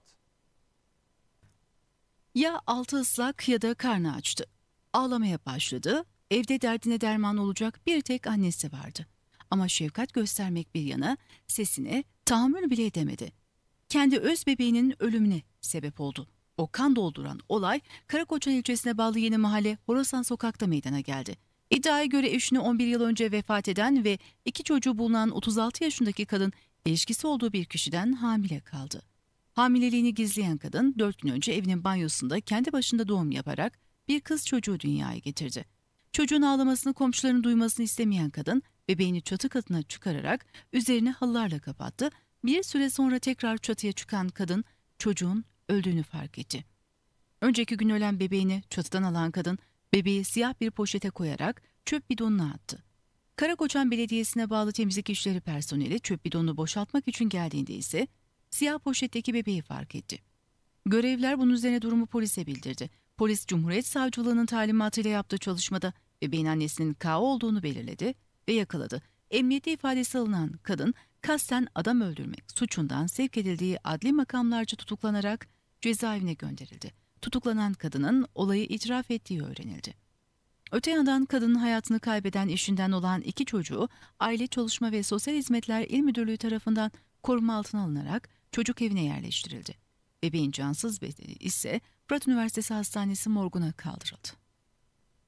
Ya altı ıslak ya da karnı açtı. Ağlamaya başladı. Evde derdine derman olacak bir tek annesi vardı. Ama şefkat göstermek bir yana sesine tahammül bile edemedi. Kendi öz bebeğinin ölümüne sebep oldu. O kan dolduran olay Karakoçan ilçesine bağlı Yeni Mahalle Horasan Sokak'ta meydana geldi. İddiaya göre eşini 11 yıl önce vefat eden ve 2 çocuğu bulunan 36 yaşındaki kadın ilişkisi olduğu bir kişiden hamile kaldı. Hamileliğini gizleyen kadın 4 gün önce evinin banyosunda kendi başında doğum yaparak bir kız çocuğu dünyaya getirdi. Çocuğun ağlamasını komşuların duymasını istemeyen kadın bebeğini çatı katına çıkararak üzerine halılarla kapattı. Bir süre sonra tekrar çatıya çıkan kadın çocuğun öldüğünü fark etti. Önceki gün ölen bebeğini çatıdan alan kadın bebeği siyah bir poşete koyarak çöp bidonuna attı. Karakoçan Belediyesi'ne bağlı temizlik işleri personeli çöp bidonunu boşaltmak için geldiğinde ise siyah poşetteki bebeği fark etti. Görevliler bunun üzerine durumu polise bildirdi. Polis Cumhuriyet Savcılığı'nın talimatıyla yaptığı çalışmada bebeğin annesinin K olduğunu belirledi ve yakaladı. Emniyete ifadesi alınan kadın kasten adam öldürmek suçundan sevk edildiği adli makamlarca tutuklanarak cezaevine gönderildi. Tutuklanan kadının olayı itiraf ettiği öğrenildi. Öte yandan kadının hayatını kaybeden eşinden olan 2 çocuğu Aile Çalışma ve Sosyal Hizmetler İl Müdürlüğü tarafından koruma altına alınarak çocuk evine yerleştirildi. Bebeğin cansız bedeni ise Fırat Üniversitesi Hastanesi morguna kaldırıldı.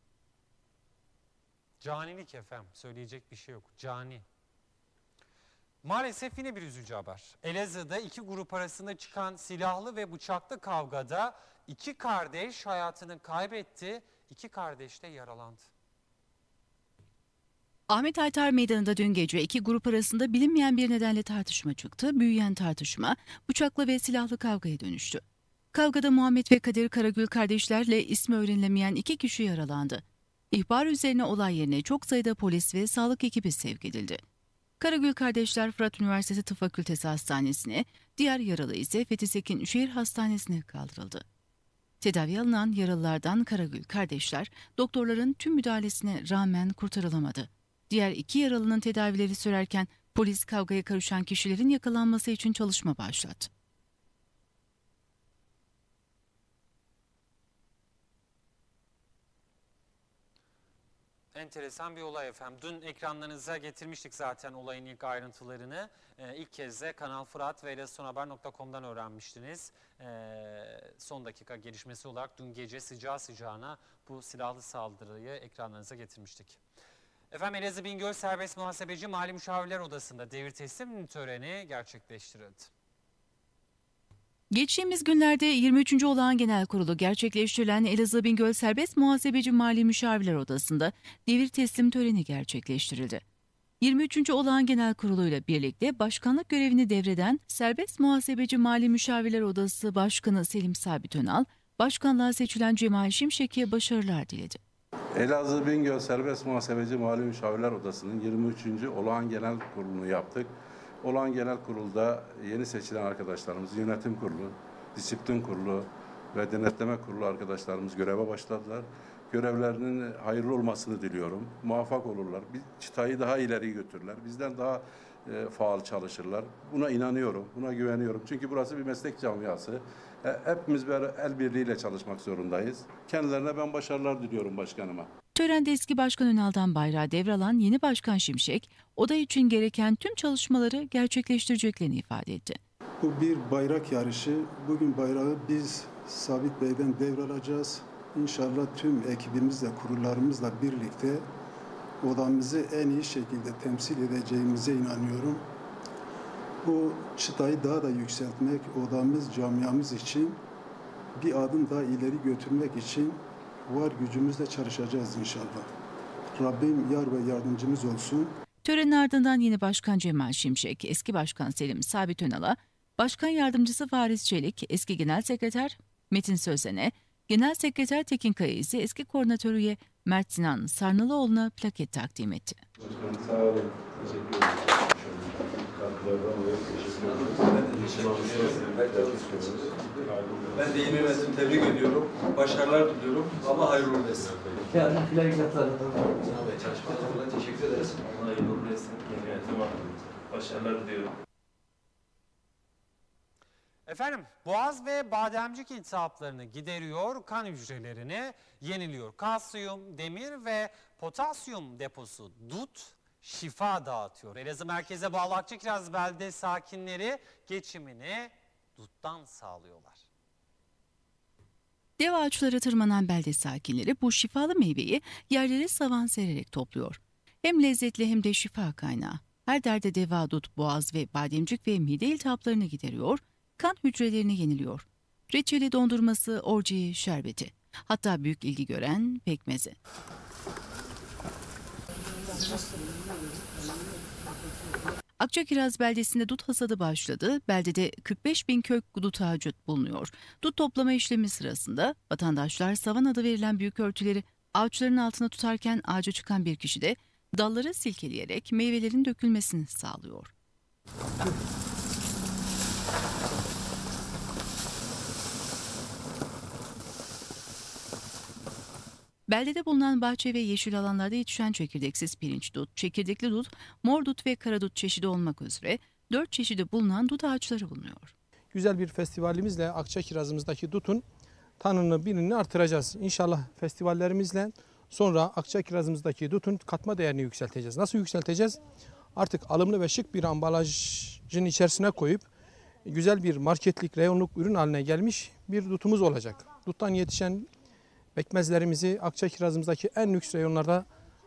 Canilik efendim, söyleyecek bir şey yok. Cani. Maalesef yine bir üzücü haber. Elazığ'da iki grup arasında çıkan silahlı ve bıçaklı kavgada 2 kardeş hayatını kaybetti, 2 kardeş de yaralandı. Ahmet Aytar Meydanı'nda dün gece iki grup arasında bilinmeyen bir nedenle tartışma çıktı. Büyüyen tartışma bıçaklı ve silahlı kavgaya dönüştü. Kavgada Muhammed ve Kadir Karagül kardeşlerle ismi öğrenilemeyen 2 kişi yaralandı. İhbar üzerine olay yerine çok sayıda polis ve sağlık ekibi sevk edildi. Karagül kardeşler Fırat Üniversitesi Tıp Fakültesi Hastanesi'ne, diğer yaralı ise Fethi Sekin Şehir Hastanesi'ne kaldırıldı. Tedavi alınan yaralılardan Karagül kardeşler doktorların tüm müdahalesine rağmen kurtarılamadı. Diğer 2 yaralının tedavileri sürerken polis kavgaya karışan kişilerin yakalanması için çalışma başlattı. Enteresan bir olay efendim. Dün ekranlarınıza getirmiştik zaten olayın ilk ayrıntılarını. İlk kez de Kanal Fırat ve elazığsonhaber.com'dan öğrenmiştiniz. Son dakika gelişmesi olarak dün gece sıcağı sıcağına bu silahlı saldırıyı ekranlarınıza getirmiştik. Efendim Elazığ Bingöl Serbest Muhasebeci Mali Müşavirler Odası'nda devir teslim töreni gerçekleştirildi. Geçtiğimiz günlerde 23. Olağan Genel Kurulu gerçekleştirilen Elazığ Bingöl Serbest Muhasebeci Mali Müşavirler Odası'nda devir teslim töreni gerçekleştirildi. 23. Olağan Genel Kurulu ile birlikte başkanlık görevini devreden Serbest Muhasebeci Mali Müşavirler Odası Başkanı Selim Sabit Önal, başkanlığa seçilen Cemal Şimşek'e başarılar diledi. Elazığ Bingöl Serbest Muhasebeci Mali Müşavirler Odası'nın 23. Olağan Genel Kurulu'nu yaptık. Olağan Genel Kurulu'da yeni seçilen arkadaşlarımız, Yönetim Kurulu, Disiplin Kurulu ve Denetleme Kurulu arkadaşlarımız göreve başladılar. Görevlerinin hayırlı olmasını diliyorum. Muvaffak olurlar. Bir çıtayı daha ileri götürürler. Bizden daha faal çalışırlar. Buna inanıyorum, buna güveniyorum. Çünkü burası bir meslek camiası. Hepimiz el birliğiyle çalışmak zorundayız. Kendilerine ben başarılar diliyorum başkanıma. Törende eski Başkan Önal'dan bayrağı devralan yeni Başkan Şimşek, oda için gereken tüm çalışmaları gerçekleştireceklerini ifade etti. Bu bir bayrak yarışı. Bugün bayrağı biz Sabit Bey'den devralacağız. İnşallah tüm ekibimizle, kurullarımızla birlikte odamızı en iyi şekilde temsil edeceğimize inanıyorum. Bu çıtayı daha da yükseltmek, odamız, camiamız için bir adım daha ileri götürmek için var gücümüzle çalışacağız inşallah. Rabbim yar ve yardımcımız olsun. Törenin ardından yeni Başkan Cemal Şimşek, eski Başkan Selim Sabit Önal'a, Başkan Yardımcısı Fariz Çelik, eski Genel Sekreter Metin Sözen'e, Genel Sekreter Tekin Kaya ise eski koordinatör üye Mert Sinan Sarnalıoğlu'na plaket takdim etti. Başkanım sağ olun. Teşekkür ederim. Ben de yeni yönetimi tebrik ediyorum. Başarılar diliyorum. Allah hayırlı uğurlu etsin. Yani plaketler. Çalışmalarına teşekkür ederiz. Allah hayırlı uğurlu etsin. Yeni yönetime başarılar diliyorum. Efendim boğaz ve bademcik iltihaplarını gideriyor, kan hücrelerini yeniliyor. Kalsiyum, demir ve potasyum deposu DUT şifa dağıtıyor. Elazığ merkeze bağlı Akçakiraz belde sakinleri geçimini DUT'tan sağlıyorlar. Dev ağaçlara tırmanan belde sakinleri bu şifalı meyveyi yerlere savan sererek topluyor. Hem lezzetli hem de şifa kaynağı. Her derde deva DUT boğaz ve bademcik ve mide iltihaplarını gideriyor, kan hücrelerini yeniliyor. Reçeli, dondurması, orciği, şerbeti. Hatta büyük ilgi gören pekmezi. Akçakiraz beldesinde dut hasadı başladı. Beldede 45.000 kök dut ağacı bulunuyor. Dut toplama işlemi sırasında vatandaşlar savan adı verilen büyük örtüleri ağaçların altına tutarken ağaca çıkan bir kişi de dalları silkeleyerek meyvelerin dökülmesini sağlıyor. Beldede bulunan bahçe ve yeşil alanlarda yetişen çekirdeksiz pirinç dut, çekirdekli dut, mor dut ve kara dut çeşidi olmak üzere 4 çeşidi bulunan dut ağaçları bulunuyor. Güzel bir festivalimizle Akçakiraz'ımızdaki dutun tanını birini artıracağız. İnşallah festivallerimizle sonra Akçakiraz'ımızdaki dutun katma değerini yükselteceğiz. Nasıl yükselteceğiz? Artık alımlı ve şık bir ambalajın içerisine koyup güzel bir marketlik, reyonluk ürün haline gelmiş bir dutumuz olacak. Duttan yetişen pekmezlerimizi Akçakiraz'ımızdaki en lüks reyonlarda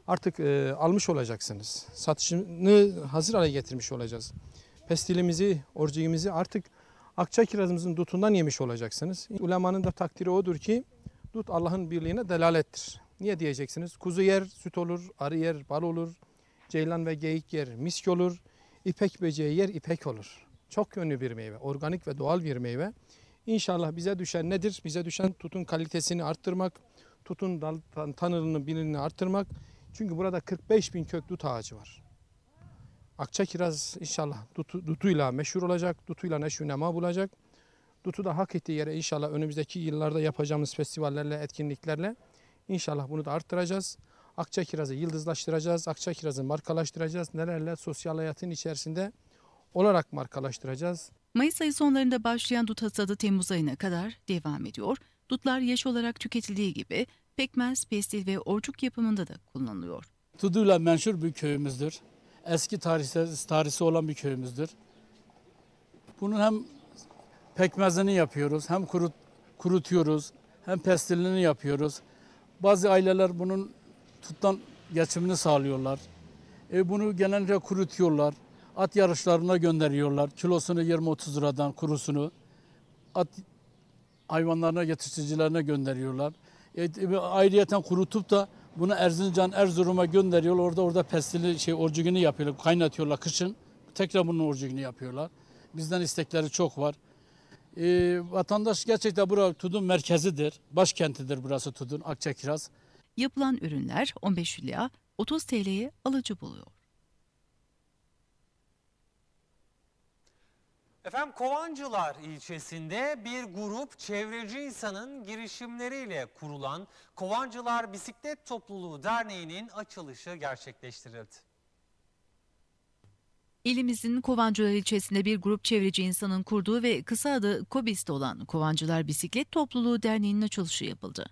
artık almış olacaksınız. Satışını hazır hale getirmiş olacağız. Pestilimizi, orcuyumuzu artık akça kirazımızın dutundan yemiş olacaksınız. Ulemanın da takdiri odur ki dut Allah'ın birliğine delalettir. Niye diyeceksiniz? Kuzu yer süt olur, arı yer bal olur, ceylan ve geyik yer misk olur, ipek böceği yer ipek olur. Çok yönlü bir meyve, organik ve doğal bir meyve. İnşallah bize düşen nedir? Bize düşen tutun kalitesini arttırmak, tutun tanırını birini arttırmak. Çünkü burada 45.000 kök dut ağacı var. Akça kiraz inşallah dutuyla meşhur olacak, dutuyla neşvünema bulacak. Dutu da hak ettiği yere inşallah önümüzdeki yıllarda yapacağımız festivallerle, etkinliklerle inşallah bunu da arttıracağız. Akça kirazı yıldızlaştıracağız, akça kirazı markalaştıracağız. Nelerle sosyal hayatın içerisinde olarak markalaştıracağız. Mayıs ayı sonlarında başlayan dut hasadı Temmuz ayına kadar devam ediyor. Dutlar yaş olarak tüketildiği gibi pekmez, pestil ve orcuk yapımında da kullanılıyor. Tuduyla meşhur bir köyümüzdür. Eski tarihi olan bir köyümüzdür. Bunun hem pekmezini yapıyoruz, hem kurutuyoruz, hem pestilini yapıyoruz. Bazı aileler bunun tuttan geçimini sağlıyorlar. Bunu genellikle kurutuyorlar. At yarışlarına gönderiyorlar. Kilosunu 20-30 liradan kurusunu. At hayvanlarına, yetiştiricilerine gönderiyorlar. Ayrıyeten kurutup da bunu Erzincan, Erzurum'a gönderiyorlar. Orada pestili orcugunu yapıyorlar. Kaynatıyorlar kışın. Tekrar bunun orcugunu yapıyorlar. Bizden istekleri çok var. Vatandaş gerçekten burası Tudun merkezidir. Başkentidir burası Tudun, Akçakiraz. Yapılan ürünler 15 ila 30 TL'ye alıcı buluyor. Efendim Kovancılar ilçesinde bir grup çevreci insanın girişimleriyle kurulan Kovancılar Bisiklet Topluluğu Derneği'nin açılışı gerçekleştirildi. İlimizin Kovancılar ilçesinde bir grup çevreci insanın kurduğu ve kısa adı KOBİST olan Kovancılar Bisiklet Topluluğu Derneği'nin açılışı yapıldı.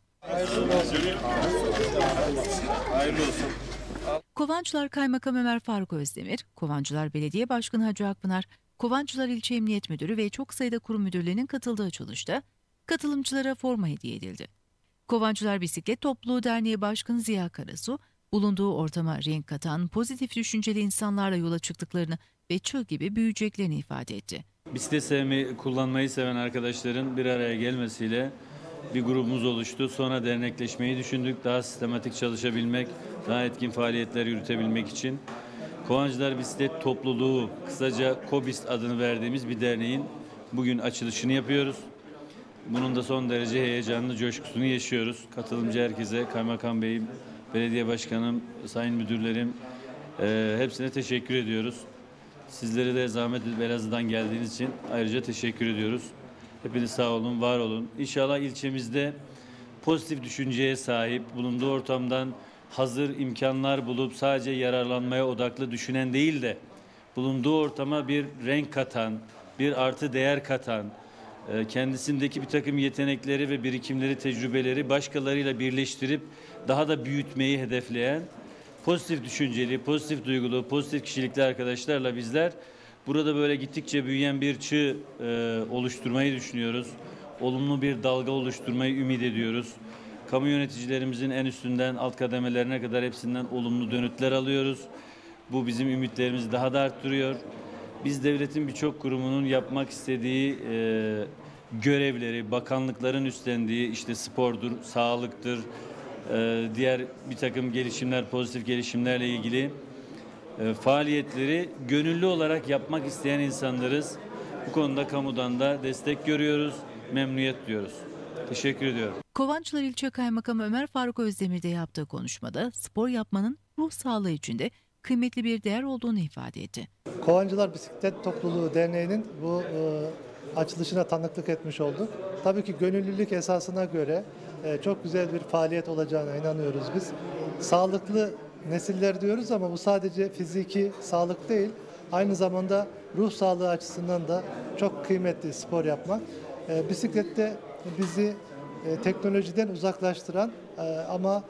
Kovancılar Kaymakam Ömer Faruk Özdemir, Kovancılar Belediye Başkanı Hacı Akpınar, Kovancılar İlçe Emniyet Müdürü ve çok sayıda kurum müdürlerinin katıldığı açılışta katılımcılara forma hediye edildi. Kovancılar Bisiklet Topluluğu Derneği Başkanı Ziya Karasu, bulunduğu ortama renk katan pozitif düşünceli insanlarla yola çıktıklarını ve çığ gibi büyüyeceklerini ifade etti. Bisiklet kullanmayı seven arkadaşların bir araya gelmesiyle bir grubumuz oluştu. Sonra dernekleşmeyi düşündük. Daha sistematik çalışabilmek, daha etkin faaliyetler yürütebilmek için. Kovancılar Bisiklet Topluluğu, kısaca KOBİST adını verdiğimiz bir derneğin bugün açılışını yapıyoruz. Bunun da son derece heyecanlı, coşkusunu yaşıyoruz. Katılımcı herkese, Kaymakam Bey'im, Belediye Başkanım, Sayın Müdürlerim, hepsine teşekkür ediyoruz. Sizlere de zahmet edip Elazığ'dan geldiğiniz için ayrıca teşekkür ediyoruz. Hepiniz sağ olun, var olun. İnşallah ilçemizde pozitif düşünceye sahip, bulunduğu ortamdan hazır imkanlar bulup sadece yararlanmaya odaklı düşünen değil de bulunduğu ortama bir renk katan, bir artı değer katan, kendisindeki bir takım yetenekleri ve birikimleri, tecrübeleri başkalarıyla birleştirip daha da büyütmeyi hedefleyen pozitif düşünceli, pozitif duygulu, pozitif kişilikli arkadaşlarla bizler burada böyle gittikçe büyüyen bir çığ oluşturmayı düşünüyoruz. Olumlu bir dalga oluşturmayı ümit ediyoruz. Kamu yöneticilerimizin en üstünden alt kademelerine kadar hepsinden olumlu dönütler alıyoruz. Bu bizim ümitlerimizi daha da arttırıyor. Biz devletin birçok kurumunun yapmak istediği görevleri, bakanlıkların üstlendiği işte spordur, sağlıktır, diğer bir takım gelişimler, pozitif gelişimlerle ilgili faaliyetleri gönüllü olarak yapmak isteyen insanlarız. Bu konuda kamudan da destek görüyoruz, memnuniyet duyuyoruz. Teşekkür ediyorum. Kovancılar İlçe Kaymakamı Ömer Faruk Özdemir de yaptığı konuşmada spor yapmanın ruh sağlığı için de kıymetli bir değer olduğunu ifade etti. Kovancılar Bisiklet Topluluğu Derneği'nin bu açılışına tanıklık etmiş olduk. Tabii ki gönüllülük esasına göre çok güzel bir faaliyet olacağına inanıyoruz biz. Sağlıklı nesiller diyoruz ama bu sadece fiziki sağlık değil, aynı zamanda ruh sağlığı açısından da çok kıymetli spor yapmak. Bisiklette bizi teknolojiden uzaklaştıran ama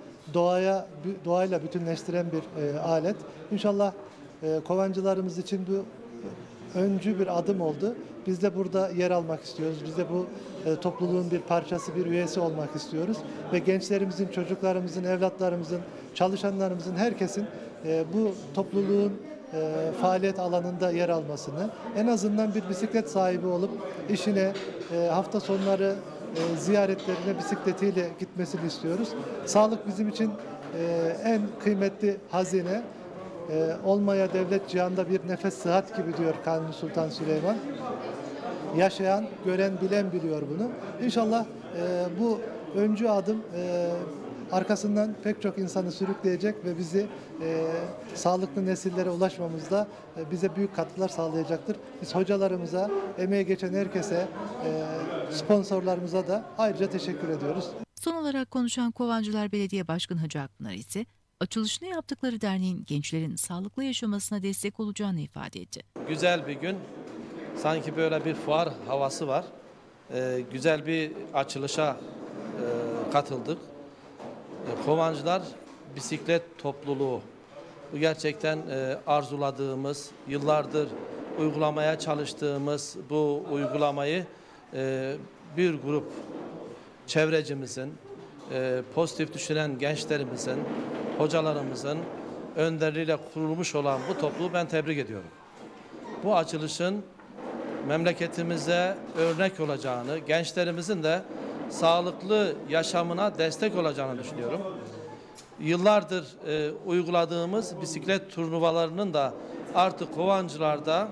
doğayla bütünleştiren bir alet. İnşallah kovancılarımız için bu öncü bir adım oldu. Biz de burada yer almak istiyoruz. Biz de bu topluluğun bir parçası, bir üyesi olmak istiyoruz. Ve gençlerimizin, çocuklarımızın, evlatlarımızın, çalışanlarımızın, herkesin bu topluluğun faaliyet alanında yer almasını, en azından bir bisiklet sahibi olup işine, hafta sonları ziyaretlerine bisikletiyle gitmesini istiyoruz. Sağlık bizim için en kıymetli hazine. Olmaya devlet cihanda bir nefes sıhhat gibi diyor Kanuni Sultan Süleyman. Yaşayan, gören, bilen biliyor bunu. İnşallah bu öncü adım arkasından pek çok insanı sürükleyecek ve bizi sağlıklı nesillere ulaşmamızda bize büyük katkılar sağlayacaktır. Biz hocalarımıza, emeği geçen herkese, sponsorlarımıza da ayrıca teşekkür ediyoruz. Son olarak konuşan Kovancılar Belediye Başkanı Hacı Akpınar ise açılışını yaptıkları derneğin gençlerin sağlıklı yaşamasına destek olacağını ifade etti. Güzel bir gün, sanki böyle bir fuar havası var. Güzel bir açılışa katıldık. Kovancılar Bisiklet Topluluğu, bu gerçekten arzuladığımız, yıllardır uygulamaya çalıştığımız bu uygulamayı bir grup çevrecimizin, pozitif düşünen gençlerimizin, hocalarımızın önderliğiyle kurulmuş olan bu topluluğu ben tebrik ediyorum. Bu açılışın memleketimize örnek olacağını, gençlerimizin de sağlıklı yaşamına destek olacağını düşünüyorum. Yıllardır uyguladığımız bisiklet turnuvalarının da artık Kovancılar'da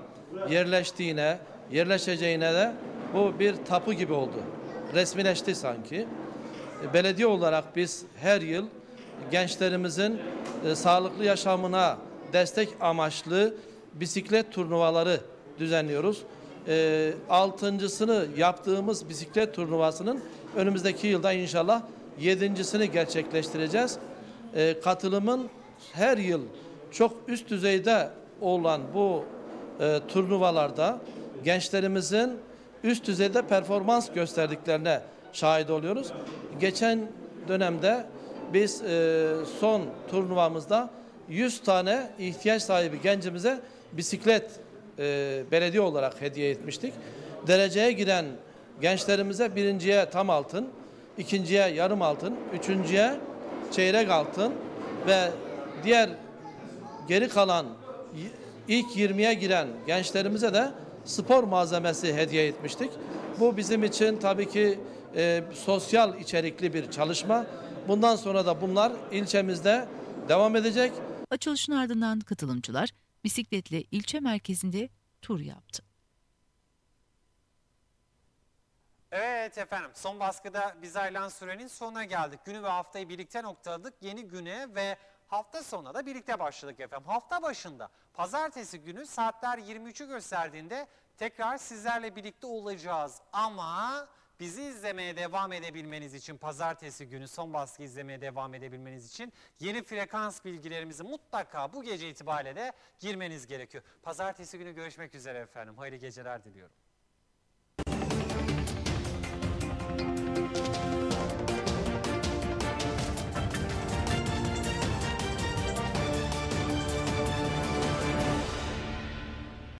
yerleşeceğine de bu bir tapu gibi oldu. Resmileşti sanki. Belediye olarak biz her yıl gençlerimizin sağlıklı yaşamına destek amaçlı bisiklet turnuvaları düzenliyoruz. 6.sını yaptığımız bisiklet turnuvasının önümüzdeki yılda inşallah 7.sini gerçekleştireceğiz. Katılımın her yıl çok üst düzeyde olan bu turnuvalarda gençlerimizin üst düzeyde performans gösterdiklerine şahit oluyoruz. Geçen dönemde biz son turnuvamızda 100 tane ihtiyaç sahibi gencimize bisiklet belediye olarak hediye etmiştik. Dereceye giren gençlerimize birinciye tam altın, ikinciye yarım altın, üçüncüye çeyrek altın ve diğer geri kalan ilk 20'ye giren gençlerimize de spor malzemesi hediye etmiştik. Bu bizim için tabii ki sosyal içerikli bir çalışma. Bundan sonra da bunlar ilçemizde devam edecek. Açılışın ardından katılımcılar bisikletle ilçe merkezinde tur yaptı. Evet efendim, son baskıda biz ayrılan sürenin sonuna geldik. Günü ve haftayı birlikte noktaladık. Yeni güne ve hafta sonuna da birlikte başladık efendim. Hafta başında pazartesi günü saatler 23'ü gösterdiğinde tekrar sizlerle birlikte olacağız. Ama bizi izlemeye devam edebilmeniz için, pazartesi günü son baskı izlemeye devam edebilmeniz için yeni frekans bilgilerimizi mutlaka bu gece itibariyle de girmeniz gerekiyor. Pazartesi günü görüşmek üzere efendim. Hayırlı geceler diliyorum.